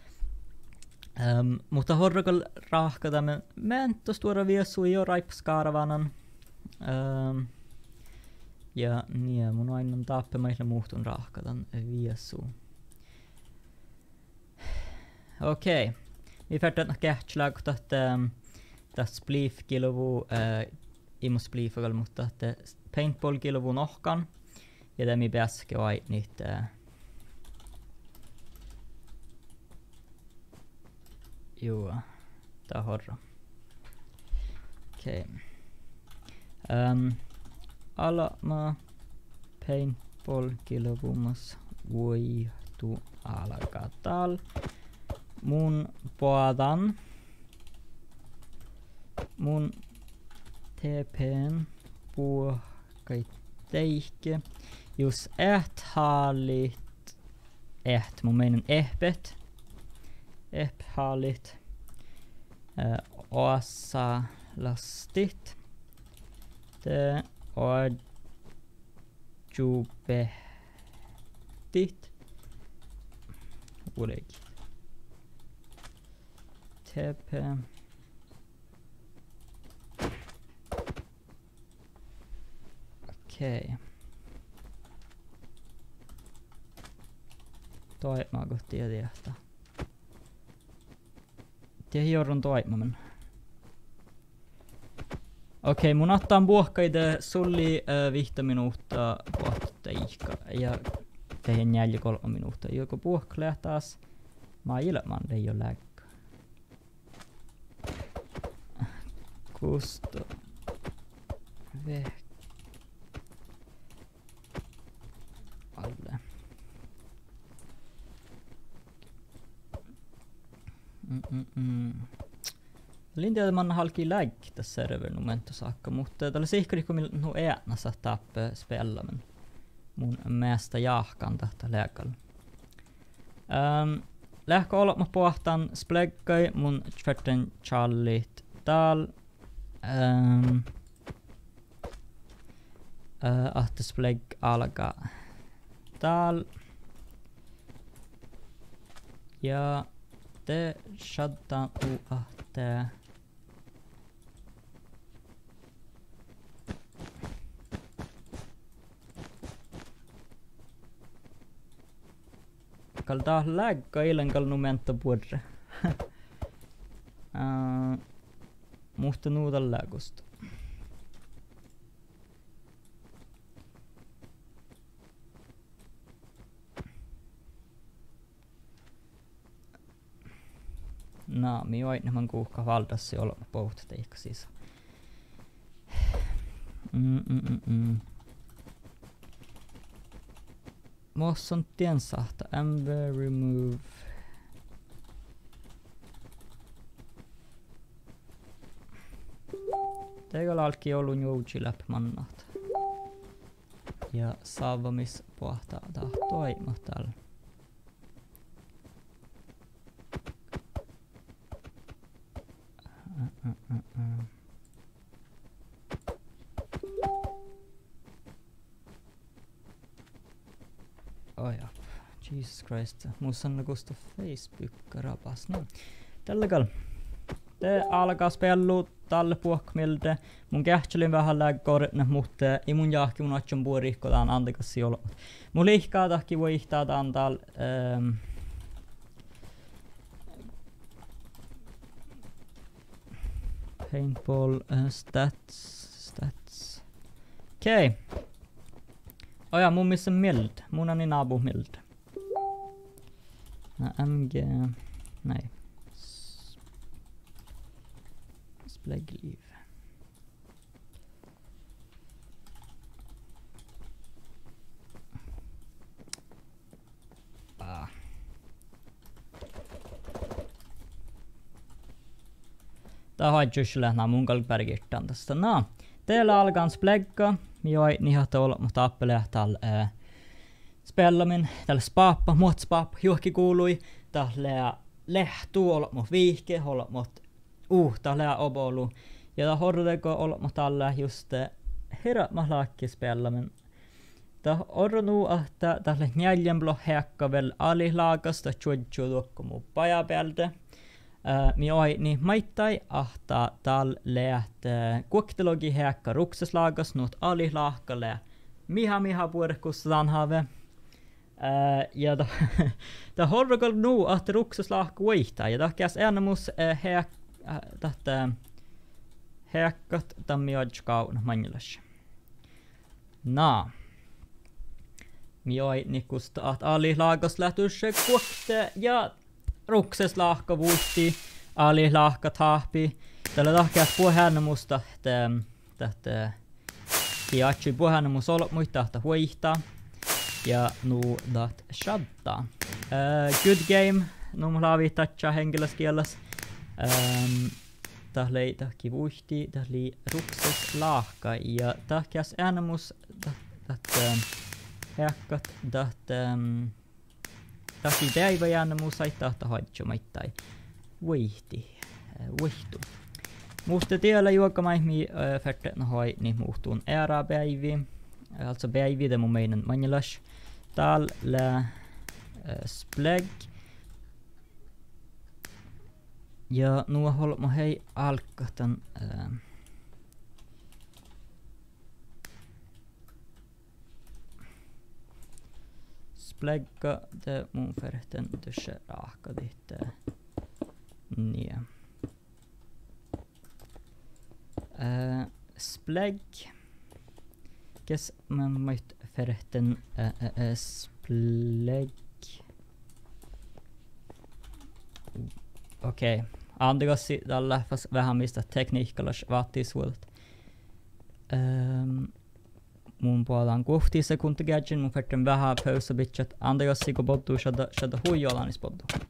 Um, mutta horrakal rahkadamme mentos tuoda viesu jo raipskaaravanan. Um, ja niin, mun aina tappe meillä muhtun rahkadan viesu. Okei. Okay. Vi färdigt att kähtslag att das spliff kilovu äh, imus spliffagal mutta att paintball kilovu nohkan. Ja det mi bäske vai niitä äh, Joo, tää horra. Okei. Okay. Um, ala ma paintball kilovumas voitu alkatal. Mun poadan. Mun T P:n puokaitteike. Jos äht haalit. Äht, mun meinen ehpet. Ehphalit. Äh, osa lastit. Te ojubehtit. Ulegit. Tepe. Okei. Okay. Toi mä kohti tiedä. Tiedä joudun toimimaan. Okei, mun ottaan puhkaide sulli äh, vihta minuutta kohta ihka. Ja tehdään jäljellä kolme minuutta. Joko puhklee taas. Mä ilman ei ole läkkä. Kusto. Veh. Alle. Mm-mm-mm. Lintiä man halki lägg tässä server numento saakka, mutta tällä sihkari kun minä nu äänä saa tappe spela men mun mesta jahkan tahta lägalla. Um, lähkö olema pohtan spleggai mun tverten challit tal. Um, uh, ahte splegg alga tal. Ja det shaddan u ahte kal dah lägga ilenkal numenta purre. uh, Muhta nuuta lägusta. No, mi oin man kuuhka valdassi olla pohta teikka siis. Mm mm mm. Mosson tien sahta amber remove. Teillä alki ollut jouji läpi mannat. Ja saavamis pohtaa tahtoi täällä. Uh, uh, uh, uh. Oh ja, Jesus Christ. Musta on kusta Facebook rapas. Niin. Tällä kal. Te alkaa spellu tälle puhkmilde. Mun kähtselin vähän lägkorne, mutta ei mun jahki mun atjon puorihkotaan antakas siolo. Mun lihkaa tahki voi ihtaa antal ähm, paintball uh, stats stats. Okei. Okay. Oh ja, mun missä mild. Mun on niin abu mild. No, M G. Nej. Splegliv. Ah. Tää haitjuisille nää mun kalpärkittaan tästä. No, teillä alkaa splegga. Joi, niin hahta olla, mutta appelea tällä äh, spellamin, tällä spaappa, muut spaappa, juhki kuului, tällä lehtuu olla, mut viihke, olla, mut uh, tällä obolu. Ja tää horrego olla, mut tällä just herra mahlaakki spellamin. Tää ornu, että tällä njäljen blo häkka vel alihlaakasta, tjuidju luokko muu pajapäältä. Uh, mi oi niin maittai ahta tal läht uh, kuoktelogi häkka rukseslaagas nuot alihlahkalle miha miha puerkus sanhave. Uh, ja da da horrokal nu att rukseslahka vaihtaa ja tahkias äänemus uh, häk uh, tahta häkkat tammi odskaun manjelas. Na. Mi oi nikusta att alihlaagas lähtysse kuokte ja rukseslahka vuutti, alihlahka tahpi. Tällä tahkeat puheennemusta, että kiatsi puheennemus olla muita tahta huihtaa. Ja nu dat shadda. Uh, good game, nu mulla avi tatcha henkilöskielas. Um, Tällä tahki vuutti, tällä rukseslahka. Ja tahkeas äänemus, että häkkat, että Taki päivä jäänä muu saittaa haitju maittai vuihti, vuihtu. Musta tiellä juokkamaihmi färtetna hoi niin muhtuun ära päivi. Alltså päivi det mun meinen manjelas. Täällä spleg. Ja nuo holma hei alkatan. Splegga det mun förhten tusse raaka ditte. Niin. Uh, splegg. Kes man might förhten uh, uh, uh, splegg. Okei. Okay. Andegassi tällä vähän mistä tekniikkalas vaatisuudet. Um, mun puolaan kohti sekuntigadgen, mun färten vähän pausa bitchat. Andegassi kun poddu, shada, shada huijolanis poddu.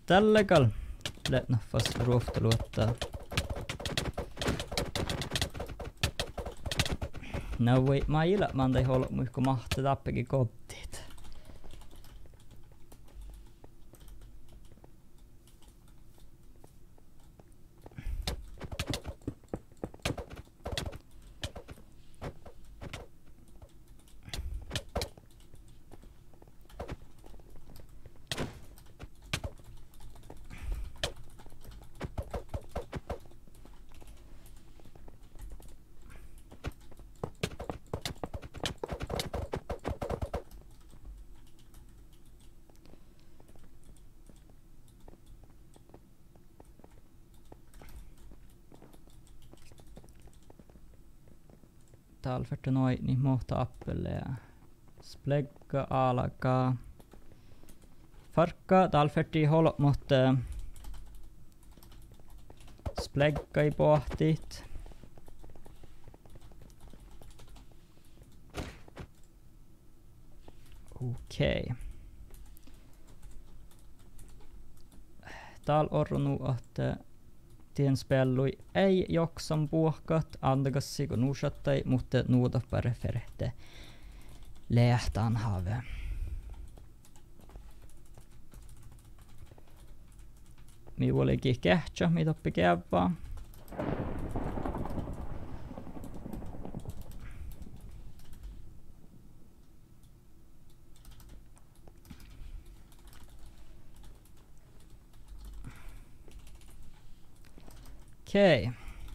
tällä kal lätnaffas ruoftaluottaa. No voi mä ila man ei hol muikko mahti tappikin kottiit. Täällä färte noi niin mohta appelle ja splegga alkaa. Farkka täällä färti holo mutta splegga i pohtit. Okei. Okay. Täällä on nu att tien spellui ei joksan puhkat antagassi kun nuusattai, mutta nuuta pereferte lähtään have. Mi olikin kähtsä, mi toppi kävää. Okei.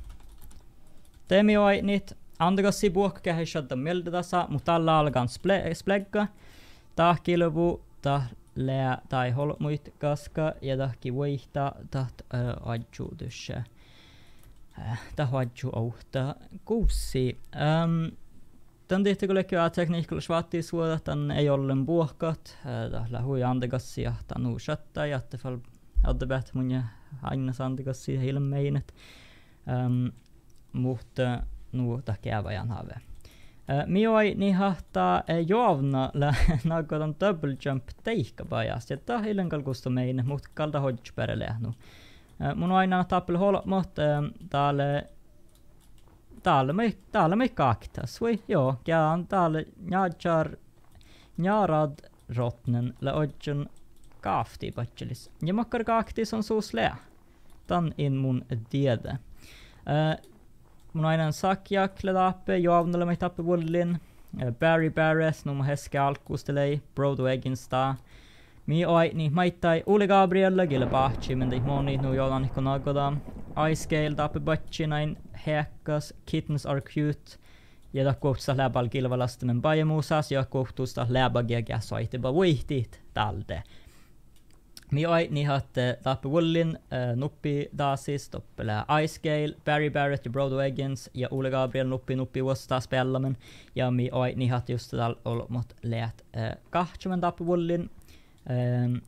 Temi oi niit antagassi puhka hei shadda meldedasa, mutta tällä alkaan splegga. Tahkiluvu, tah lää tai holmuit kaska ja tahki voihtaa taht äh, adjuudussa. Äh, tah adju auta kuussi. Ähm, tän tehty kyllä kyllä tekniikalla svatti suoda, tän ei ollen puhkat. Äh, tah lähui antagassi ja tän uu shatta ja tefal hadde bett mun ja aina antagassi heille meinet. Um, mutta nu takia ajan have. Uh, Mioi ni hahtaa uh, joavna la nagotan double jump teikka pajast. Ja tää hillen kalkusta meine, mutta kalta hodge perelehnu. Uh, mun aina tappel holo, mutta um, täällä täällä me täällä me kaktas. Voi joo, kään täällä njajar njarad rotnen la odjon kaafti patchelis. Ja makkar kaktis on suus lää. Tän in mun tiede. Uh, mun aina sakjakle tappe, joavnalle me tappe vullin. Uh, Barry Barres, no mun heske alkustelei, Brodo Egginsta. Mi oi ni maittai Uli Gabriella gille pahtsi, men tei moni nu jodan ikko nagoda. Icegale tappe batsi näin hekkas, Kittens Are Cute. Ja ta kohtusta läbal kilvalastimen bajemusas, ja kohtusta läbagiagia soite ba vuihtit talde. Mi oi ni hatte tappe vullin uh, nuppi dasis toppele Icegale, Barry Barrett ja Brodo Eggins ja Ole Gabriel nuppi nuppi vuosta spellamen ja mi oi ni hatte just tal ollut mot läät uh, kahtsumen tappe vullin um,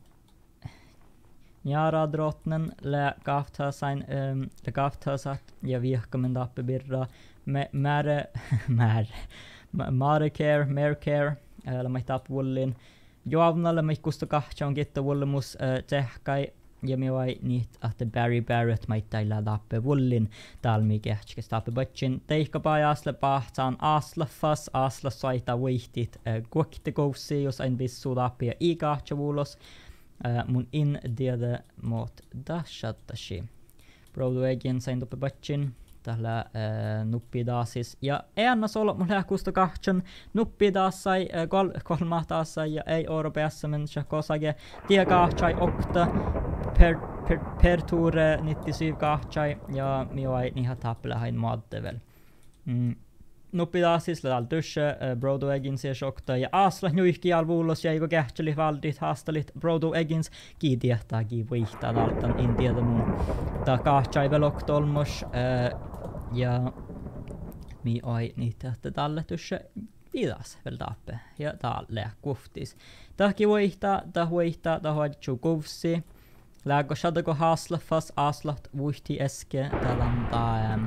Njara drottnen lä gaftasain um, lä gaftasat ja vihkamen tappe birra me mare mare mare care mere care uh, lä mai tappe vullin Joavnalle me kusta kahtsan gitta vullemus uh, tehkai ja mi vai niit ahte Barry Barrett maittai tappe vullin tal mi kehtskes tappe batchin teikka pajasle pahtaan aslaffas asla saita vuihtit uh, kuokte koussi jos ein bissu tappe ja i kahtsa vulos uh, mun in diede mot dashattashi Brodo Eggin sain tappe batchin tällä äh, nuppidasis ja eennas ollut mun lähkusta kahtsan nuppidassai äh, kol kolmahtassai ja ei europeassa men shakosage tie kahtsai okta per per per ture nittisyv kahtsai ja mioi niha tappele hain maddevel mm. Nuppidasis ladal dusche äh, Brodo Eggins ja okta ja asla nuihki alvuulos ja eikö kähtseli valdit haastalit Brodo Eggins kiitiehtaa kiivuihtaa daltan in tiedä mun ta kahtsai vel oktolmos äh, ja mi oi niitä että talletussa vidas vel tappe ja talle kuftis tahki voihtaa ta voihtaa ta hoitsu kufsi läggo shadako haslafas aslat vuhti eske talanta ähm,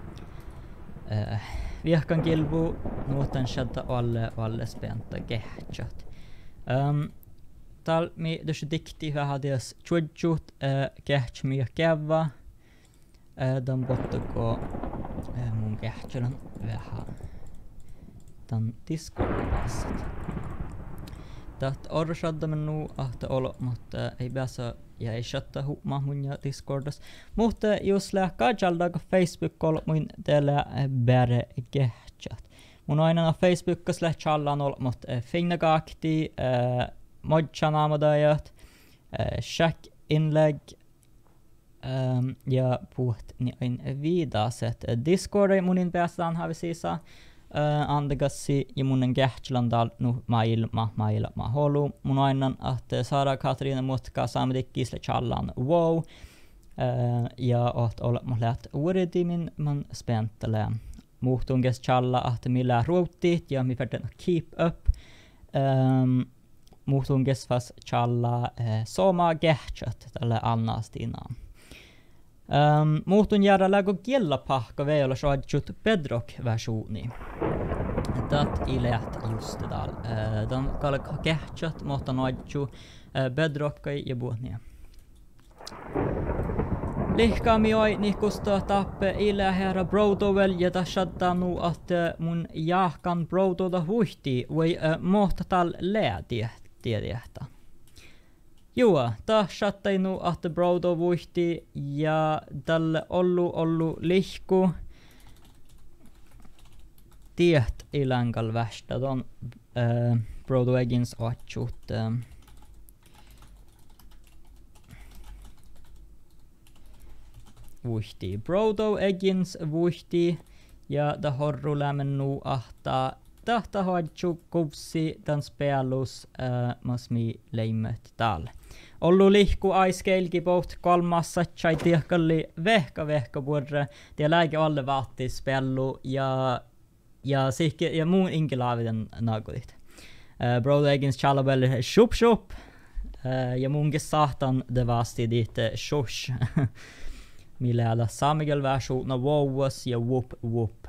äh, vihkan kilvu nuotan shadda alle alle spenta gehtjat um, tal mi dus dikti vähän dias chudjut keht mi käva dan bottako mun kehtelen vähän dan Discordissa. Taht orshadda menu ahta olo, mutta ei päässä ja ei shatta huuma mun ja Discordas. Mutta jos lää kajaldaga Facebook ol mun teillä bäre kehtjat. Mun aina Facebookas lää challan ol, mutta finna kakti modchanaamodajat, shack inlägg ja puht ni ein vidaset. Discorda munin päästään havi siisa. Uh, andegassi ja munen kähtlandal nu mailma mailma holu mun ainan att Sara Katarina mutka samdikkisle challan wow uh, ja att olla mulet uredi min man späntele muhtunges challa att millä ruutit ja mi färden keep up um, muhtunges fast challa uh, soma kähtjat tälle annastina um, muhtun jäädä lägö kiellä pahka veillä soadjut Bedrock-versioni. Dat ilet just det där. Uh, de kallar kähtjat mutta noidju uh, Bedrockai ja buonia. Lihkaami oi nikusta tappe ilä herra Brodovel ja tashatta nu att uh, mun jahkan Brododa huihti voi uh, mohta tal läätiä tiedätä. Joo, tashatta nu att Brodo huihti ja tälle ollu ollu lihku tiet ilänkal västä don uh, Brodo Eggins otsut uh, vuhti. Brodo Eggins vuhti ja da horru lämmen nu ahta tahta hoitsu kuvsi dan spelus uh, masmi leimet tal. Ollu lihku aiskeilki poht kolmassa chai tiekkalli vehka vehka burre. Tia läge alle vaatti spellu ja ja sikke ja muun inkelaaviden nagodit. Uh, Brodo Eggins chalabel shup shup uh, ja muunkin sahtan de vasti dit uh, shush. Millä samigel versiona wowwas ja whoop whoop.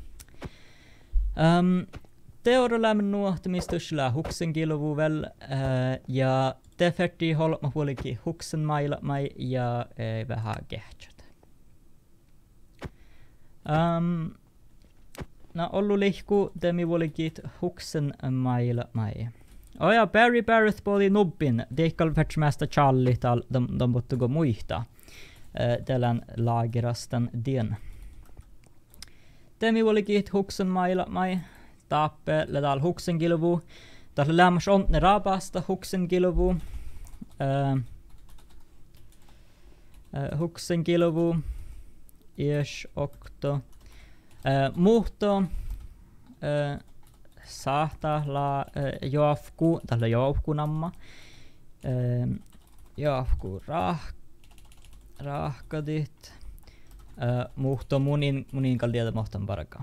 Um, Teora lämmen nuohtamistusla huksen kilovu vel uh, ja te ferti holma huoliki huksen maila mai ja uh, vähän kehtsät. Um, Na ollu lihku demi volikit huksen maila mai. Oja Barry Barrett boli nubbin. Deikal fertsmästä Charlie tal de de botte gå muihta. Uh, Tällän lagerastan den. Demi volikit huksen maila mai. Tappe ledal huksen kilovu. Tal lämmas ontne rabasta huksen kilovu. Uh, uh, huksen kilovu. Ish okto. Uh, muhto uh, saahta la uh, joafku tällä joafku namma uh, joafku rah rahkadit uh, muhto munin munin kalliata mohtan paraka.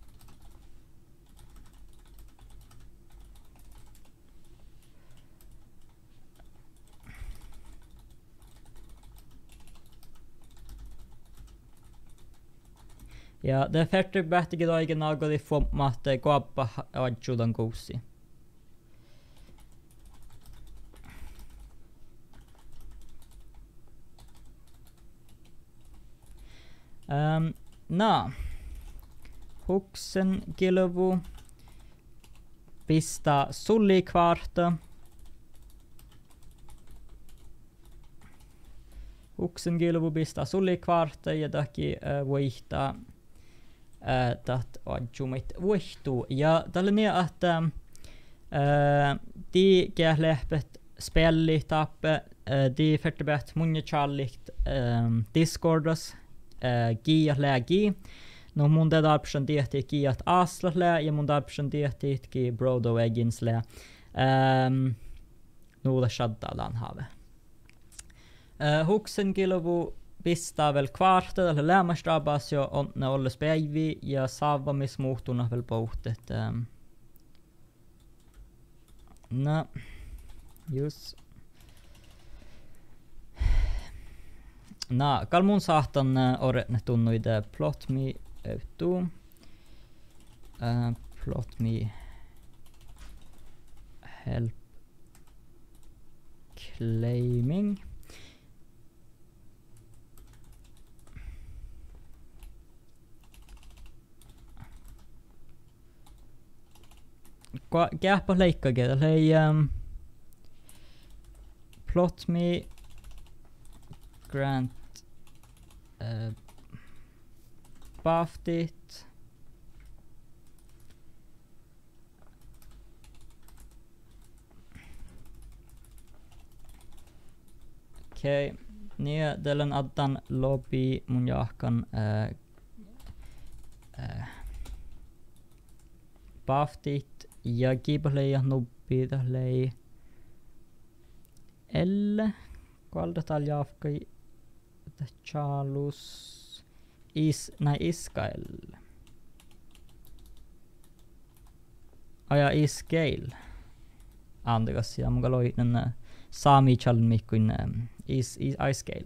Ja det färdig bättre då igen något i form att gå upp och judan gosi. Um, na. Huksen kilovu. Pista sulli kvarta. Huksen kilovu pista sulli kvarta ja daki uh, voihtaa Uh, dat adjumit vuhtu ja tällä niin että uh, di kählepet spelli tappe uh, di fertebet munja challikt um, Discordas uh, gi ja lägi no mun det option dieti gi att asla lä ja mun option dieti gi Brodo Eggins lä um, no det shaddalan have uh, huksen kilovu pistää vel kvarta tällä lämmästrabas jo on ne olles päivi ja saavamis muhtuna vel pohtet. Um, no, just. No, kal mun sahtan uh, orret ne tunnuide plot me auto. Uh, plot me help claiming. Kähpä leikkakin. Hei, um, plot me grant uh, Baftit. Okei, okay. Niin teillä addan lobby mun jahkan äh, äh, Baftit ja kiipählei ja nubbi tählei elle kualda tal jahkai Charles is näin Iskael. Aja Iskeil. Antakas ja mun kaloi nän saami challen mikkuin is is Iskeil.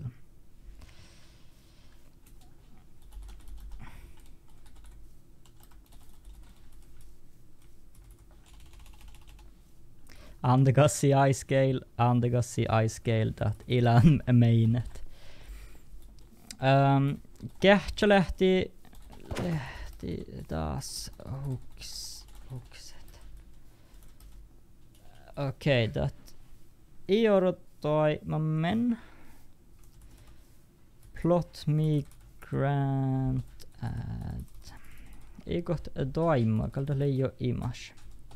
Antakas ja Iskeil, antakas ja Iskeil dat ilän meinet. Um, Kähtsä lähti, lähti taas huks, hukset. Okei, okay, dat i odotoi men plot migrant ad i got doima kalda leijo imas.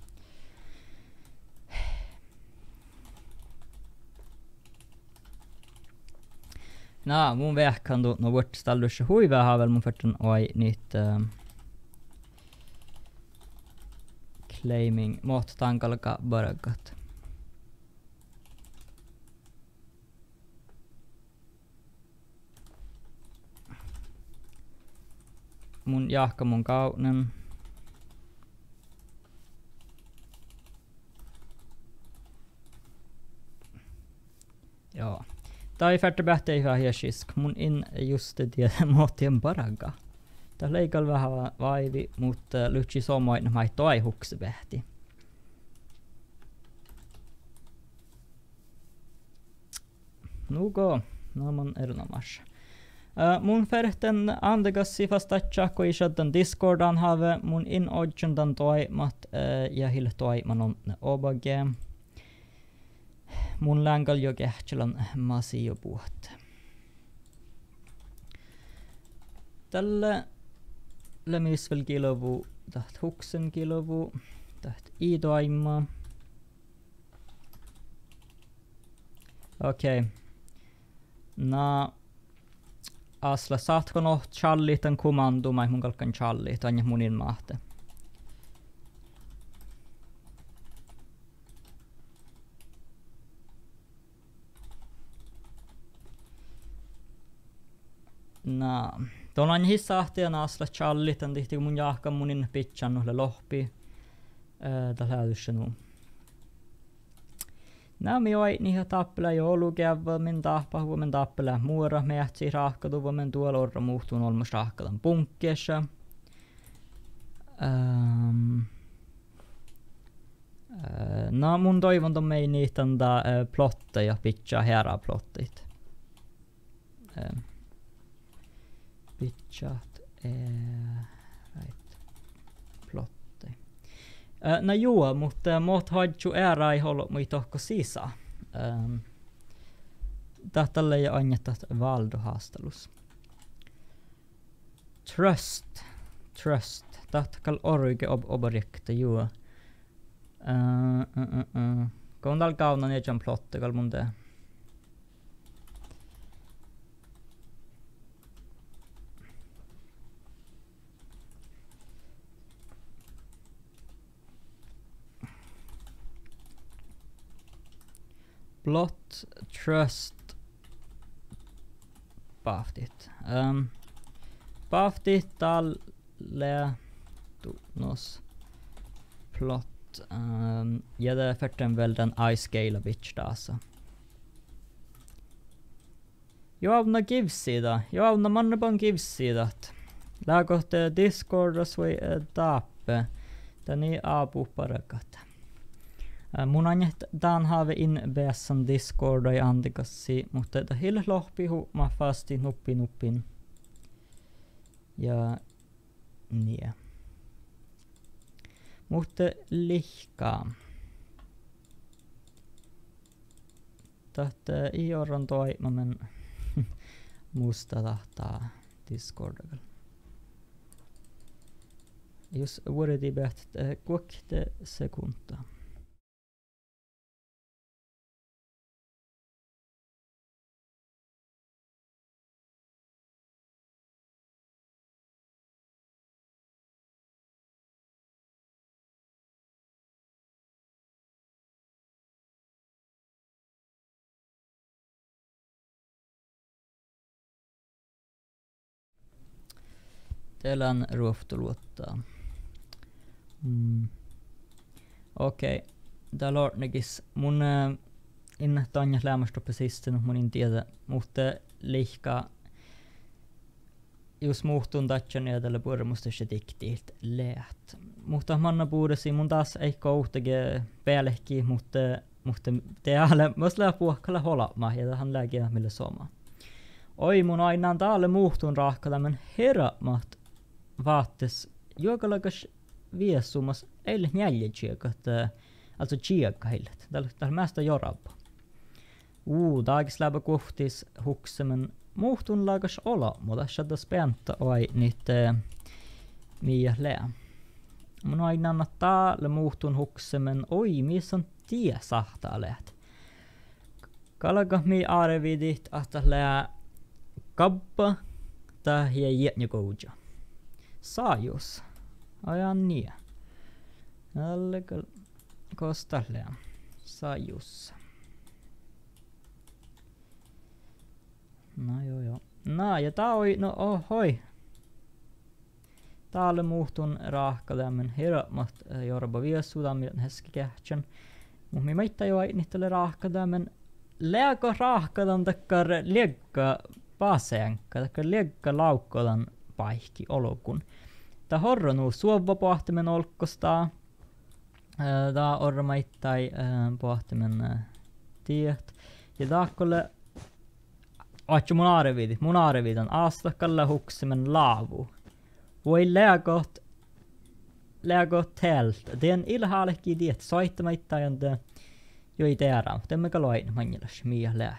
No, mun vehkan du no vart stallus huiva havel mun förtun oi nyt uh, claiming mot tankalka baragat. Mun jahka mun kaunen. Joo. Tai färte bähte i vähän hiesisk. Mun in just det muottien paraga. Tää leikal vähän vaivi, mutta lyhtsi somoin mai toi hukse bähti. Nugo, no mun erinomas. Uh, mun färten andegassi vastatsa, kun i shaddan Discordan have mun in odjendan toimat uh, ja hil toiman on obage. Mun länkal jo kähtsälän masi jo puhut. Tällä lämisvel kilovu, taht huksen kilovu, taht idoimma. Okei. Okay. Na asla saatko no challitan kommando mai mun kalkan challit anja munin mahte. Na, tuolla on hissahti ja naasla challit, on tihti mun jahkan munin pitchan nuhle lohpi. Tällä häydessä nuu. Nää mi oi niihin tappela joulukävä, min tahpa huomen tappela muora, mehtsi rahkadu, huomen tuolla orra muhtuun olmas rahkadan punkkeessa. Um, uh, no mun toivon ton mei niitä antaa uh, plotteja, pitchaa herää plottit. Uh, pitchat uh, right. Plotte. Uh, no joo, mutta mot hadju ära ei ollut mui tohko sisa. Um, Tällä ei annettat valdohaastelus. Trust. Trust. Tätkal orge ob objekte joo. Uh, uh, uh, uh. Kun täällä kaunan ejan plotte kal mun tee. Plot, trust, Baftit. Um, Baftit talle tunnos plot. Um, ja det är förten väl den iScale bitch taas. Jag avna gives-sida. Jag avna manneban gives-sidat. Lägot Discord och så är tappe. Den är apu parakat. Mun anjehtaan haave in beessan Discorda ja antikassi, mutta että hille lohpihu mä fasti nuppi nuppin. Ja niin. Mutta lihkaa. Tahta ei orran toi mä men musta tahtaa Discorda. Jos vuodeti beht kuokte sekuntaa. Teillä ruoftuluottaa. Mm. Okei. Okay. Täällä on nekis mun äh, in tanja lämmästä pesisten mun in tiedä, mutta lihkaa jos muhtun tatjan ja tällä puolella se tiktiiltä läht. Mutta manna puudesi mun taas ei kohtege päälehki, mutta mutta täällä myös lää puhkalla holama ja tähän lääkiä millä soma. Oi mun aina täällä muhtun rahkalla men herramat vaattes juokalakas viessumas eilen jälje tjekat alltså tjekka heilet. Tällä tällä mästä jorabba. Uu dags läbä kohtis huksemen muhtun lagas ola, mutta shadda spänta oi nyt äh, miä lää. Mun aina anna täällä muhtun huksemen oi missä on tie sahtaa läht. Kalaka mi arvidit että lää kabba tää ja jätnä kouja. Saajus. Ajan niin. Alle kosta lää. Saajus. No joo joo. No ja tää oi, no ohoi. Täällä muhtun rahka tämän herramat jorba viessuudan miltä heski kähtsän. Mut mi maittaa jo niittele rahka tämän lääkö rahka tämän takkar liekka paseenka, takkar liekka laukkodan paikki olokun. Tää horro nuu suovva pohtimen olkkostaa. Tää orra maittai pohtimen tiet. Ja taakkolle Ootko mun arviidit? Mun arviidit on aastakalla huksimen laavu. Voi lägott lägott tält. Det är en ilhaalekki diet. Soittamaittain on det jo ei tehdä. Temmeka loin mangilas mia lää.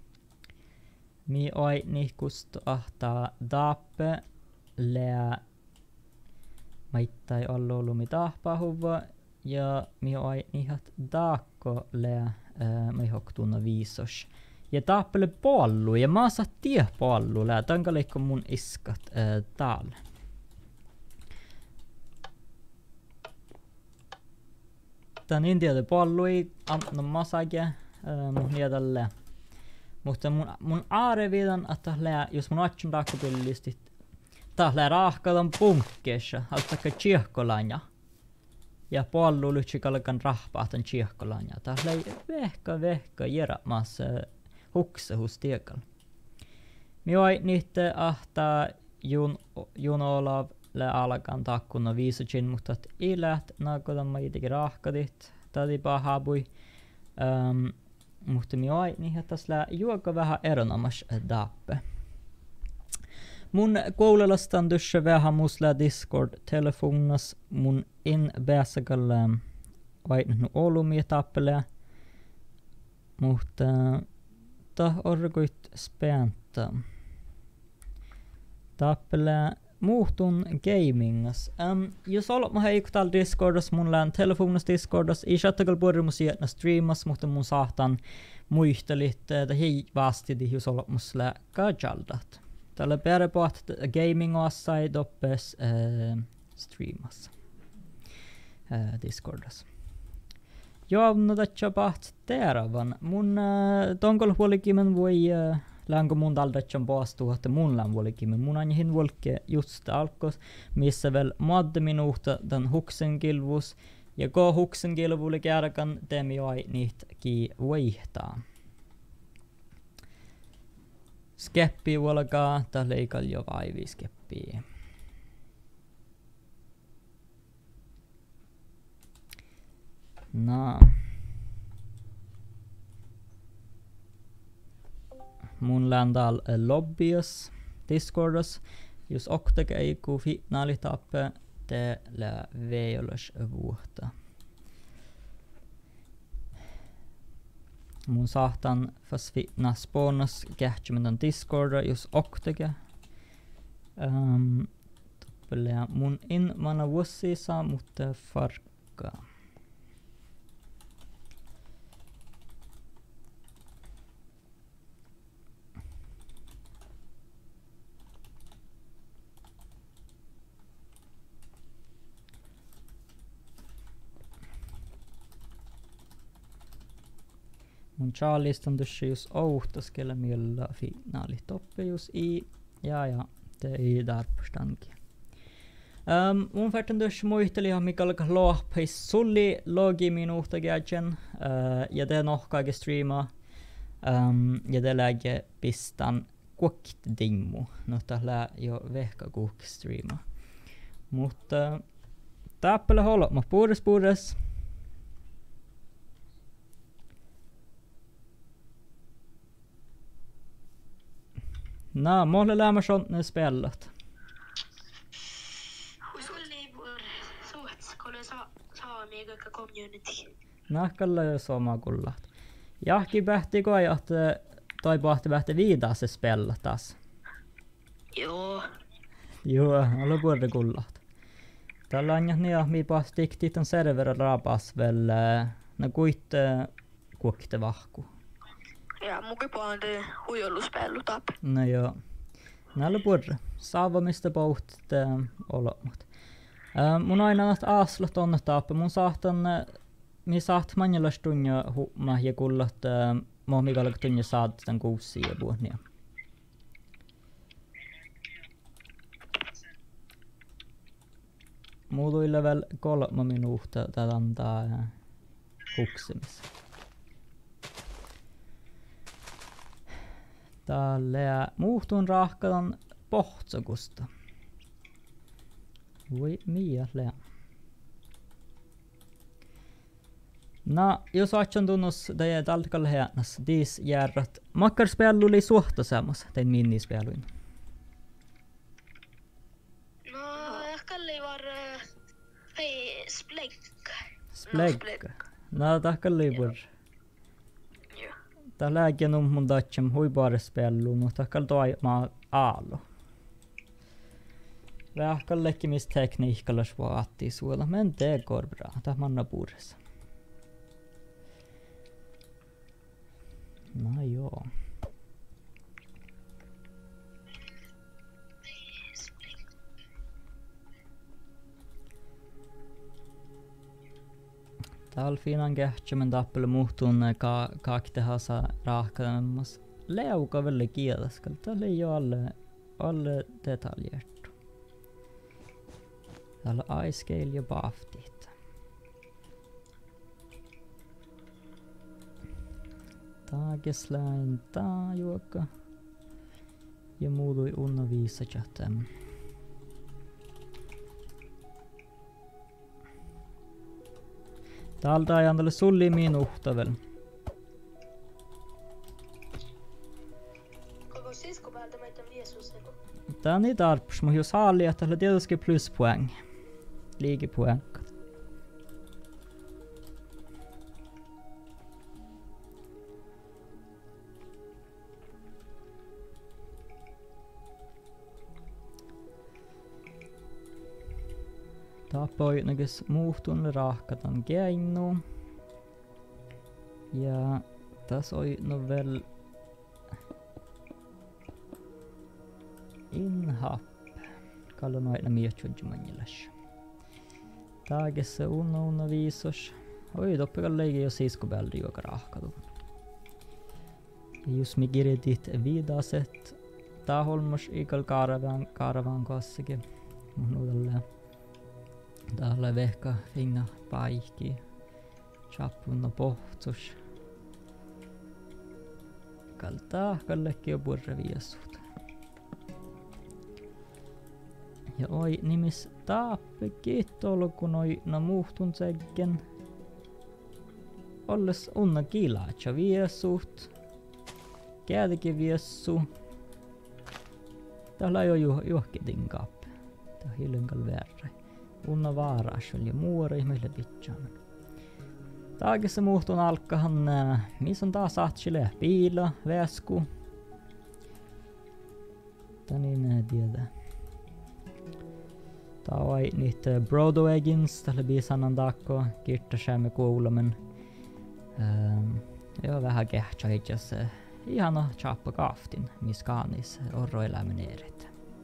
Mi oi nihkust ahtaa daappe lää. Maittai ollu ollut mi tahpahuva. Ja mi oi nihat daakko lää. Mi hoktuuna viisos. Ja tappele pallu ja mä saa tie pallu lää. Tankalikko mun iskat ää, täällä. Tän intiöitä pallu ei antanut masakia mun niedälle. Mutta mun, mun aarevidan, että lää, jos mun atsun takkopillistit, tää lää rahkadan punkkeessa, altakka tsiehkolanja. Ja pallu lyhtsikalakan rahpaatan tsiehkolanja. Tää lää vehka vehka jeramaassa hukse hos tiekal. Mi oi niitte ahtaa jun, jun olav lä alkan takkuna viisutsin, mutta et ei läht naakodan mä iteki rahkadit. Tadi pahabui. Um, mutta mi oi niihin täs lää juoka vähän eronamas dappe. Mun koululastan dusse vähän musla Discord-telefonas mun in pääsäkällä vain olumia tappelea. Mutta ta orguit spänta. Tappelää muhtun gamingas. Um, jos olet mä heikko täällä Discordas, mun lään telefonas Discordas, ei chattakal puhumus jätnä streamas, mutta mun saahtan muistelit, että hei vastidi, jos olet mus lää kajaldat. Täällä peräpoht gaming oassa ei doppes äh, streamas. Äh, Discordas. Joo, no tässä paht terävän. Mun äh, tonkol huolikimen voi äh, länkö mun taldatsan paastua, että mun län huolikimen. Mun anjahin volke just alkos, missä väl madde minuuta den huksenkilvus. Ja ko huksenkilvulle kärkan temi oi niitä ki vaihtaa. Skeppi ulkaa, tää leikal jo vaivi skeppiä. No. mun ländal lobbyas Discordas, jos oktake ei ku finaalitappe, te lää veiolas vuotta. Mun saahtan fas fitna spawnas kähtsymätön Discorda, jos oktake. Um, Toppelea mun in mana vuosissa, mutta farkkaa. Mun Charlistan tuossa just ouhtaskella millä finaalitoppe just i. Ja ja, te ei tarpestankin. Um, mun färtän tuossa muisteli mikä alkaa lohpeis sulli logi minuutta gädjen. Uh, ja te nohkaake streamaa. Um, ja te läge pistan kuokt dimmu. No tällä jo vehka kuok streamaa. Mutta uh, täppele holma puures puures. No, måste lära mig sånt när spelet. Nahkalla jo sama kullat. Jahki pähti koi, että toi pohti pähti viidaa se spella taas. Joo. Joo, alla puolta kullat. Tällä on niin, että mi pohti titan server rapas väl na kuit kuokte vahku. Ja munkin puolella huijolluspellu tap. No joo. Näillä puolta. Saava mistä pohti olot. Uh, mun aina aaslat on tappe. Mun saahtan mi saaht manjalas tunja humma ja kullat uh, mohmikalla tunja saat tän kuussia ja puhnia. Muutuilla väl kolme minuutta tätä antaa uh, huksimis. Täällä muutun rahkadan pohtsokusta. Voi mia lää. No, jos atsan tunnus teidän talkalla häänäs, diis järrat. Makkarspelu oli suhta semmos, tein minispeluin. No, ehkä oli var... Hei, Splegg. Splegg? No, tahka oli var. Joo. Täällä äkien on mun tatsam huipaarespelu, mutta tahka toi maa aalo. Vähkällekin mistä tekniikalla vaatii suola, men det går bra. Tää manna puudessa. No joo. Täällä fiinan kähtsymän tappelu muhtuun ka kaktehasa rahkalemmas. Leuka välle kielaskal. Täällä ei oo alle, alle detaljer. Täällä on iScale ja Baftit. Tagesläin taajuokka. Ja muutui unna viisa chatem. Täältä ajan tälle sulli minuutta väl. Koko sisko päältä meitä viesusseko? Tää on niin tarpus, mutta jos halli, että tällä tietysti pluspoäng. Liikipoäng. Tapoi näkes muuttunut rahkatan keinu. Ja tässä oli no väl inhap. Kallo noina mietjudjumanjilas. Taagessa unna unna viisos. Oi toppikalle jo siskobäldi joka rahkatu. Just mi giredit vidaset. Tää holmos ikal karavan karavan kassakin. Nuudelle. Täällä vehka finna paikki. Chappunna pohtus. Kaltaa kallekin on purra viesut. Ja oi nimis taappe kiittolu kun oi no muhtun seggen. Olles unna kilaatsa viesut. kädikin viessu. Täällä on jo johkitin kappe. Tää on hiljengal verran. Unna vaaras oli muori meille pitchaamme. Taagissa muhtun alkahan, missä on taas ahtsille piila, väsku. Tani nää tiedä. Tää on niitä Broadwagins, tällä biisanan taakko, kirtasäämme kuulemen. Ähm, joo, vähän kehtsä itseasiassa. Ihana chappa kaaftin, missä kaanis orroelämän edet.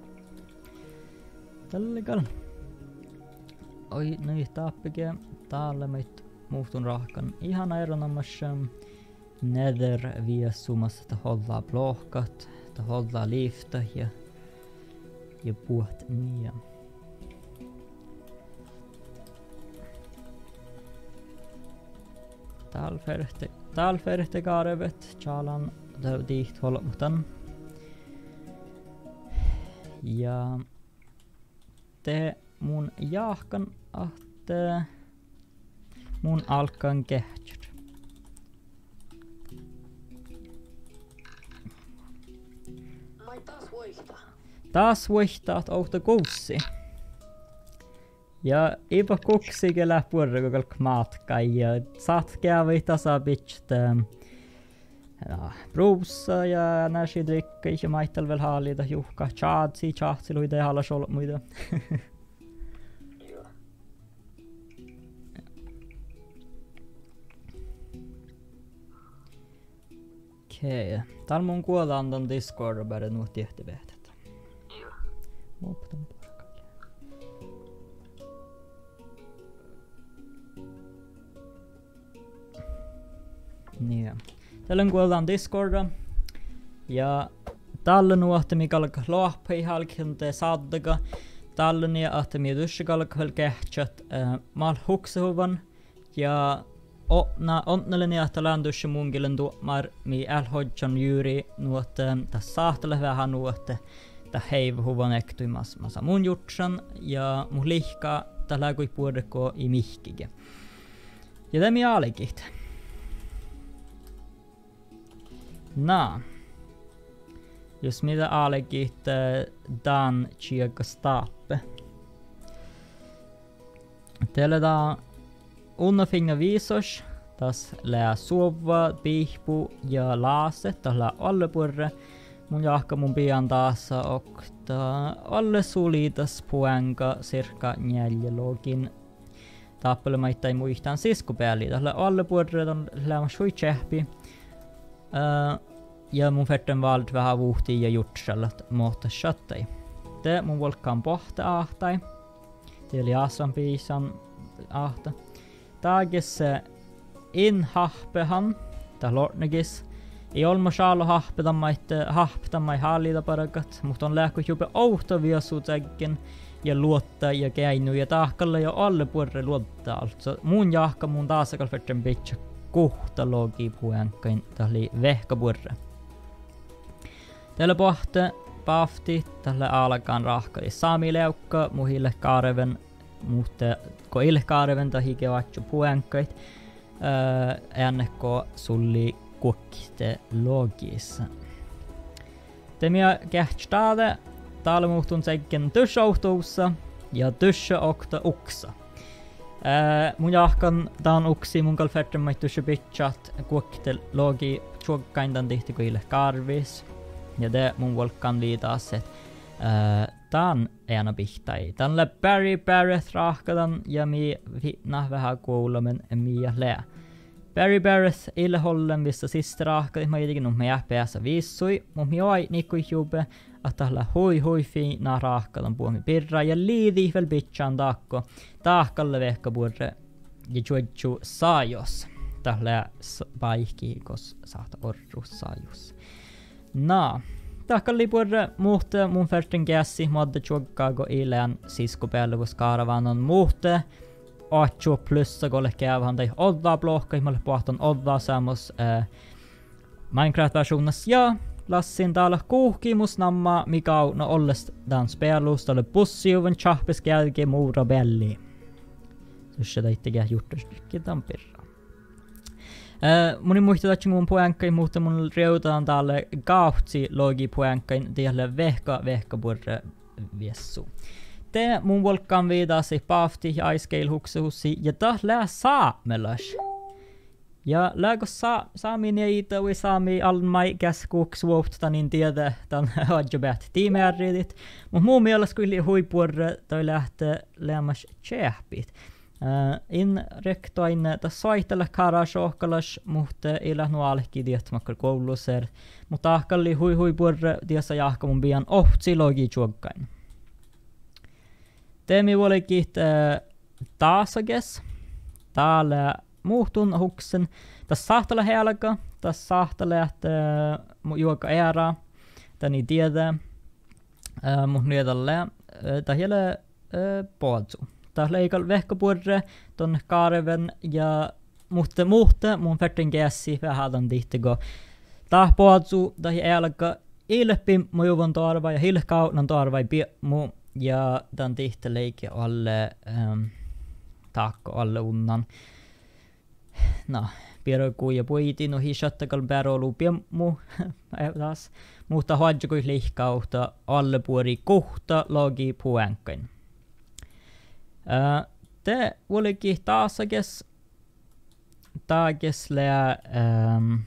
Tällikal. Oi, nyt tappike. Täällä meitä muhtun rahkan. Ihana eronomassa nether viesumassa, että hollaa blokkat, että hollaa liifta ja, ja puhut niin. Talfärte, talfärte kaarevet, chalan diht holmutan. Ja te mun jahkan ahte mun alkan kehtsär. Mai taas voihtaa. Taas voihtaat outa koussi. Ja ipa kuksi kyllä puolella kalk matka ja saat kävi tasa bitcht ja bruussa ja näsi drikka ja maittel väl halida juhka chaatsi chaatsi luide hala sol muida. Okei. Okay. Täällä mun kuolaan ton Discord bara nuo tehtävät. Joo. Moptan. Niin. Täällä kuullaan Discorda. Ja täällä nuohti mikä alkaa lohpii halkin te saaddaga. Täällä niin että mi dushikalka hal kehtsät mal huksehuvan. Ja onna onnelle niin että ländussi mungilen tuomar mi elhodjan juuri nuotte tässä saahtele vähän nuotte. Tää heivuhuvan ektuimas massa mun jutsan ja mun lihka tällä kui puodeko i mihkige. Ja tämä mi alikit. Na. Jos mitä alegit dan chiega stappe. Teillä da unna finga visos. Tas lää sova, pihpu ja laase. Tas lää alle purre. Mun jahka mun pian taas okta alle sulitas puenka cirka neljä login. Tappele maittai muistaan siskupääli. Tas lää alle purre on lää sui tsehpi. Uh, ja mun färten vald vähän vuhtii ja jutsallat muuta shottai. Te mun volkkaan pohta ahtai. Te oli asan piisan ahta. Taagis in hahpehan. Tää lortnegis. Ei olma shaalo hahpetamaitte hahpetamai hallita parakat. Mutta on lähkö jupe outo viasuutäkin. Ja luottaa ja käinu ja tahkalla jo alle puolelle luottaa. Also mun jahka mun taasakal färten bitcha. Kuhta logi puenkain tälle vehkapurre. Tällä pohte pafti tälle alkaan rahkali saami leukka muhille kaareven mutta ko ille kaareven tahi kevatju puenkait ennekko sulli kukkite logis. Temia kehtstade täällä muhtun sekin tyssauhtoussa ja tyssä okta uksa. Uh, mun jahkan taan uksi mun kalferten maittuisi bitchat kuokkitel logi chuokkaindan tihti kuille karvis. Ja de mun volkan liitas et uh, taan ena bihtai. Tän le Barry Barrett rahkadan ja mi fitna vähän kuulemen mia lää. Barry Barrett ille hollen vissa sista rahkadi mä jotenkin me päässä viissui. Mun mi oi nikku jube att tällä hui hui fina rahkadan puomi pirra ja liidi vel bitchan taakko. Taakkalle vehkapurre ja juodju saajos. Tällä paikki kos saata orru saajus. Na. Taakkalle purre muhte mun färten kässi modde juokkaago ilään siskopäälle vos kaaravanon muhte. Ocho plussa golle käyvän tai odda blokka ihmalle pohton odda samos äh, Minecraft-versionas ja lassin täällä kuuhkimus namma mikä on no olles dan spelus tälle bussiuven chahpes kälke muura belli. Tuossa taittekää juttustikki tampirra. Mun muistaa, että mun puenkain, mutta mun reutaan tälle kautsi logi puenkain tielle vehka vehka purre viessu. Te mun volkan viidasi paafti ja aiskeil huksuhussi ja tah lää saamelas. Ja lääkö saa saamiin ja itä või saami almai käskuuks vuotta niin tiedä tämän adjubät tiimeärridit. Mut muun mielestä kyllä huipurre toi lähtee lämmäs tjähpit. Uh, in rektoin tässä soitella karasohkalas, mutta ei lähnu alki tietmäkkär kouluser. Mutta ahkalli hui hui purre tiessä jahka mun pian ohtsi logi juokkain. Teemi volikit uh, taasages. Täällä muhtun huksen. Tässä sahtala helga. Tässä sahtala että uh, juokka ära. Täni tiedä. Uh, mut niedälle. Uh, Tähjälle uh, poadsu. Täällä ei ole vehkapurre ton kaareven ja mutta muuta mun färtin käsi vähän tihtigo. Tää poatsu tai elka ilpi mujuvon tarva ja hilkaunan tarva mu ja tän tihti leikki alle ähm, taakko alle unnan. No, pieroku ja puiti no hisattakal bärolu piemmu taas. Mutta hodja kui lihkauta alle puori kohta logi puenkain. Uh, te olikin taasages taages lää um,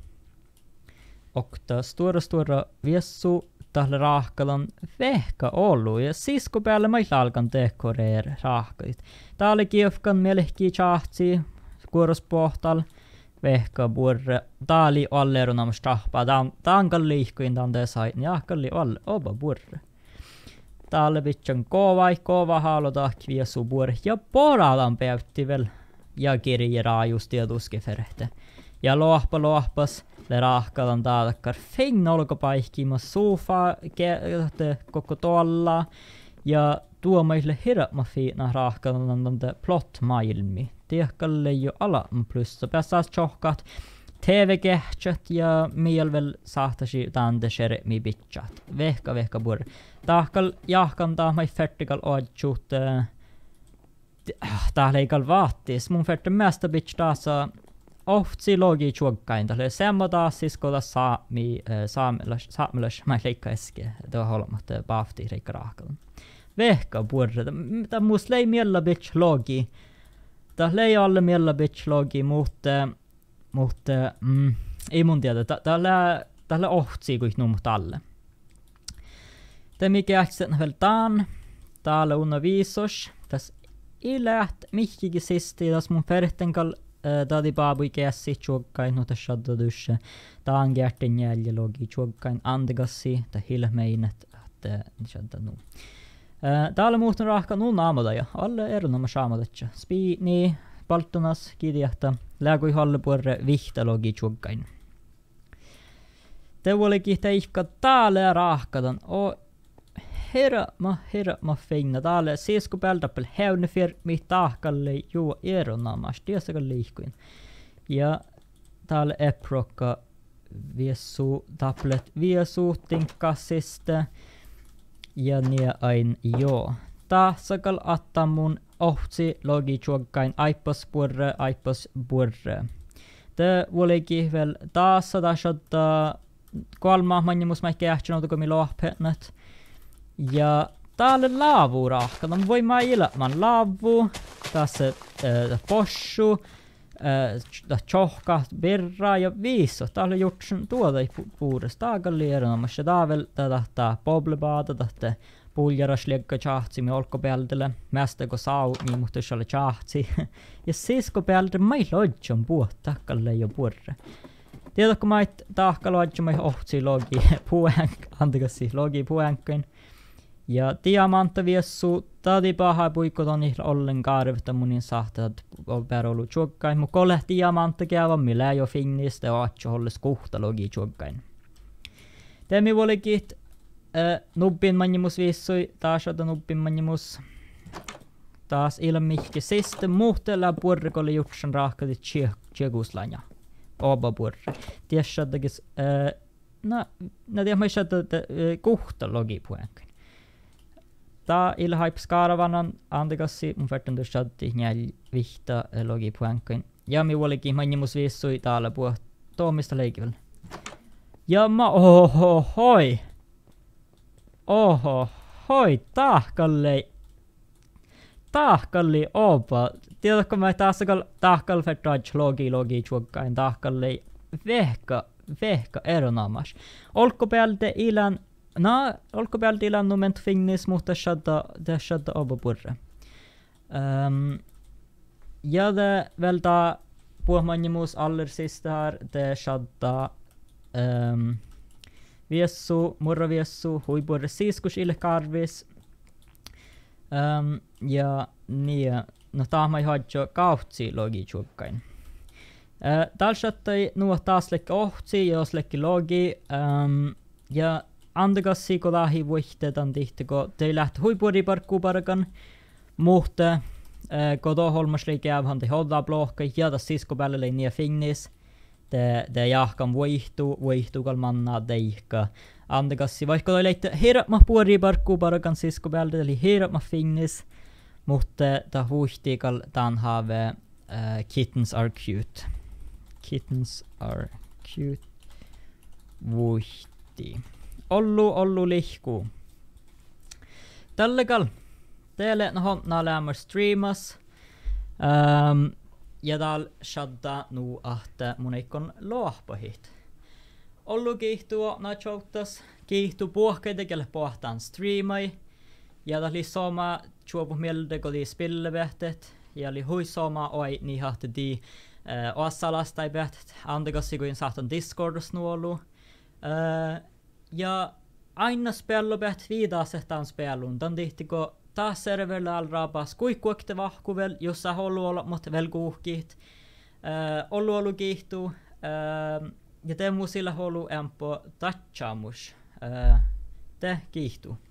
okta stora stora viessu tälle rahkalan vehka ollu ja sisko päälle meillä alkan dekoreer rahkalit. Tää oli kiefkan melehki chahtsi kuorospohtal vehka burre. Tää oli allerunam strahpa. Tää on liihkuin tämän desain ja kalli alle oba burre. Täällä vitsen kova, kova halutaan viesu puoli ja poralan päytti vel ja kirjeraa just tietuski ferehte. Ja lohpa lohpas le rahkalan taadakkar fein olkapaikkiima sofa ke koko tuolla ja tuo meille hirma fiina rahkalan tante plot maailmi. Tiekkalle jo ala plussa pääsas chohkat T V-kehtsät ja mielvel sahtasi tante shermi bitchat. Vehka vehka bur. Tahkal jahkan taamai fertikal odsut. Täällä ei kal vaattis. Mun ferti mästä bitch taasa ohtsi logi chuokkain. Täällä semmo taas siskoda saami saamelas saamelas mai leikka eske. Tuo holmat paafti reikka rahkalan. Vehka bur. Tää mus lei miellä bitch logi. Tää lei alle miellä bitch logi, mutta Mutta mm, ei mun tiedä. Täällä täällä ohtsi kuin numut alle. Te mikä äksen väl taan. Täällä unna viisos. Täs ei läht mihkikin sisti. Täs mun ferhtenkal tadi baabui käsi chuokkain. No tässä shadda dusche. Taan gärten jälje logi chuokkain. Andegassi. Tää hilmeinet. Että shadda nu. Täällä muutun rahka nu naamadaja. Alle erunama saamadaja. Spiini. Paltunas kirjahta. Lääkui hallepuorre vihtalogi chuokkain. Te olikin teihka täällä rahkadan. O herra ma herra ma feina täällä sisko peltappel hävne fir mi tahkalle juo eronamas tiesakal liihkuin. Ja täällä eprokka viesu taplet viesu tinkkassista. Ja nie ain joo. Tahsakal attamun ohtsi logi chuokkain aipas purre aipas purre. Te olikin vel taas sadashotta kolma mannimus mä kähtsin kun mi lohpennat. Ja täällä laavu rahkadan voi mä ilman laavu. Tässä äh, possu äh, chohka birra ja viiso. Täällä jutsun tuoda puures taakallieranomassa. Tää vel tätä poblebaada tätä puljaras liekka chahtsi mi olkopeldelle. Mästä ko sau mi muhtusalle chahtsi. Ja sisko pelde mai lodjon puot takalle jo purre. Tiedätkö mä et tahka lodjon mai ohtsi logi puenk. Antakassi logi puenkin. Ja diamanta viessu tadi paha puikkoton ihla ollen karvetta munin sahtat perolu chuokkain. Mu kole diamanta käyvä millä jo finnistä ja atso holles kuhta logi chuokkain. Temi volikit Uh, nubbin mannimus viissui, taas on nubbin mannimus. Taas ilmihki siste muhtella purrikolle jutsan rahkati tjeguslanja. Oba purre. Tiessadagis, uh, no, no tiedä mä shadda kuhta logi puenkin. Ta ilhaips karavanan andegassi mun färtän du shaddi njäl vihta logi puenkin. ja mi olikin manjimus viissui täällä puhua tuomista leikivällä. Ja mä oho hoi. Oho hoi tahkalle. Tahkalle opa. Tiedätkö mä tahkalle tahkalle fettage logi logi chuokkain tahkalle vehka vehka eronamas. Olkopäältä ilän na olkopäältä ilän nument fingnis mutta shadda det shadda oba purre. Um, ja det välta puhmanjimus aller sista här det shadda um, viessu murra viessu huipurre siskus ille karvis. Um, ja niin no tahma ei hadjo kautsi logi chuokkain. Uh, Täällä shattai nuo taas lekki ohtsi, jos lekki logi. Um, ja antagassi kodahi vuhteetan tihti, kun te lähti huipuri parkku parkan. Muhte, uh, kodo holmas leikki ävhan te hodda blokka, ja tas sisko päälle lei nia fingnis. Te, te jahkan vuihtu, vuihtu kal manna deikka. Antagassi, vaikka toi leitte hirap ma puori parkku parkan sisko päälle, eli hirap ma fingnis. Muhte ta vuhti kal tan have uh, kittens are cute. Kittens are cute. Vuhti. Ollu, ollu lihku. Tälläkal. Teille nahotna lämmör streamas. Um, ja täällä shadda nu ahte mun eikon lohpahit. Ollu kiihtuu na chouttas. Kiihtuu puhkeita, kelle pohtaan streamai. Ja täällä oli sama chuopu mieltä, kun oli spillevähtet. Ja oli hui sama oi niin hahti di. Uh, Oassalasta ei päätet, antagassi kuin saatan Discordus nuolu. Uh, ja aina spello päät viidaasetaan spellun. Tän tihtiko taas serverillä alraapas kuikkuokte vahkuvel, jossa hollu olla, mutta vel kuuhkiit. Uh, ollu ollu kiihtuu. Uh, ja te muusilla hollu empo tatchaamus. Uh, te kiihtuu.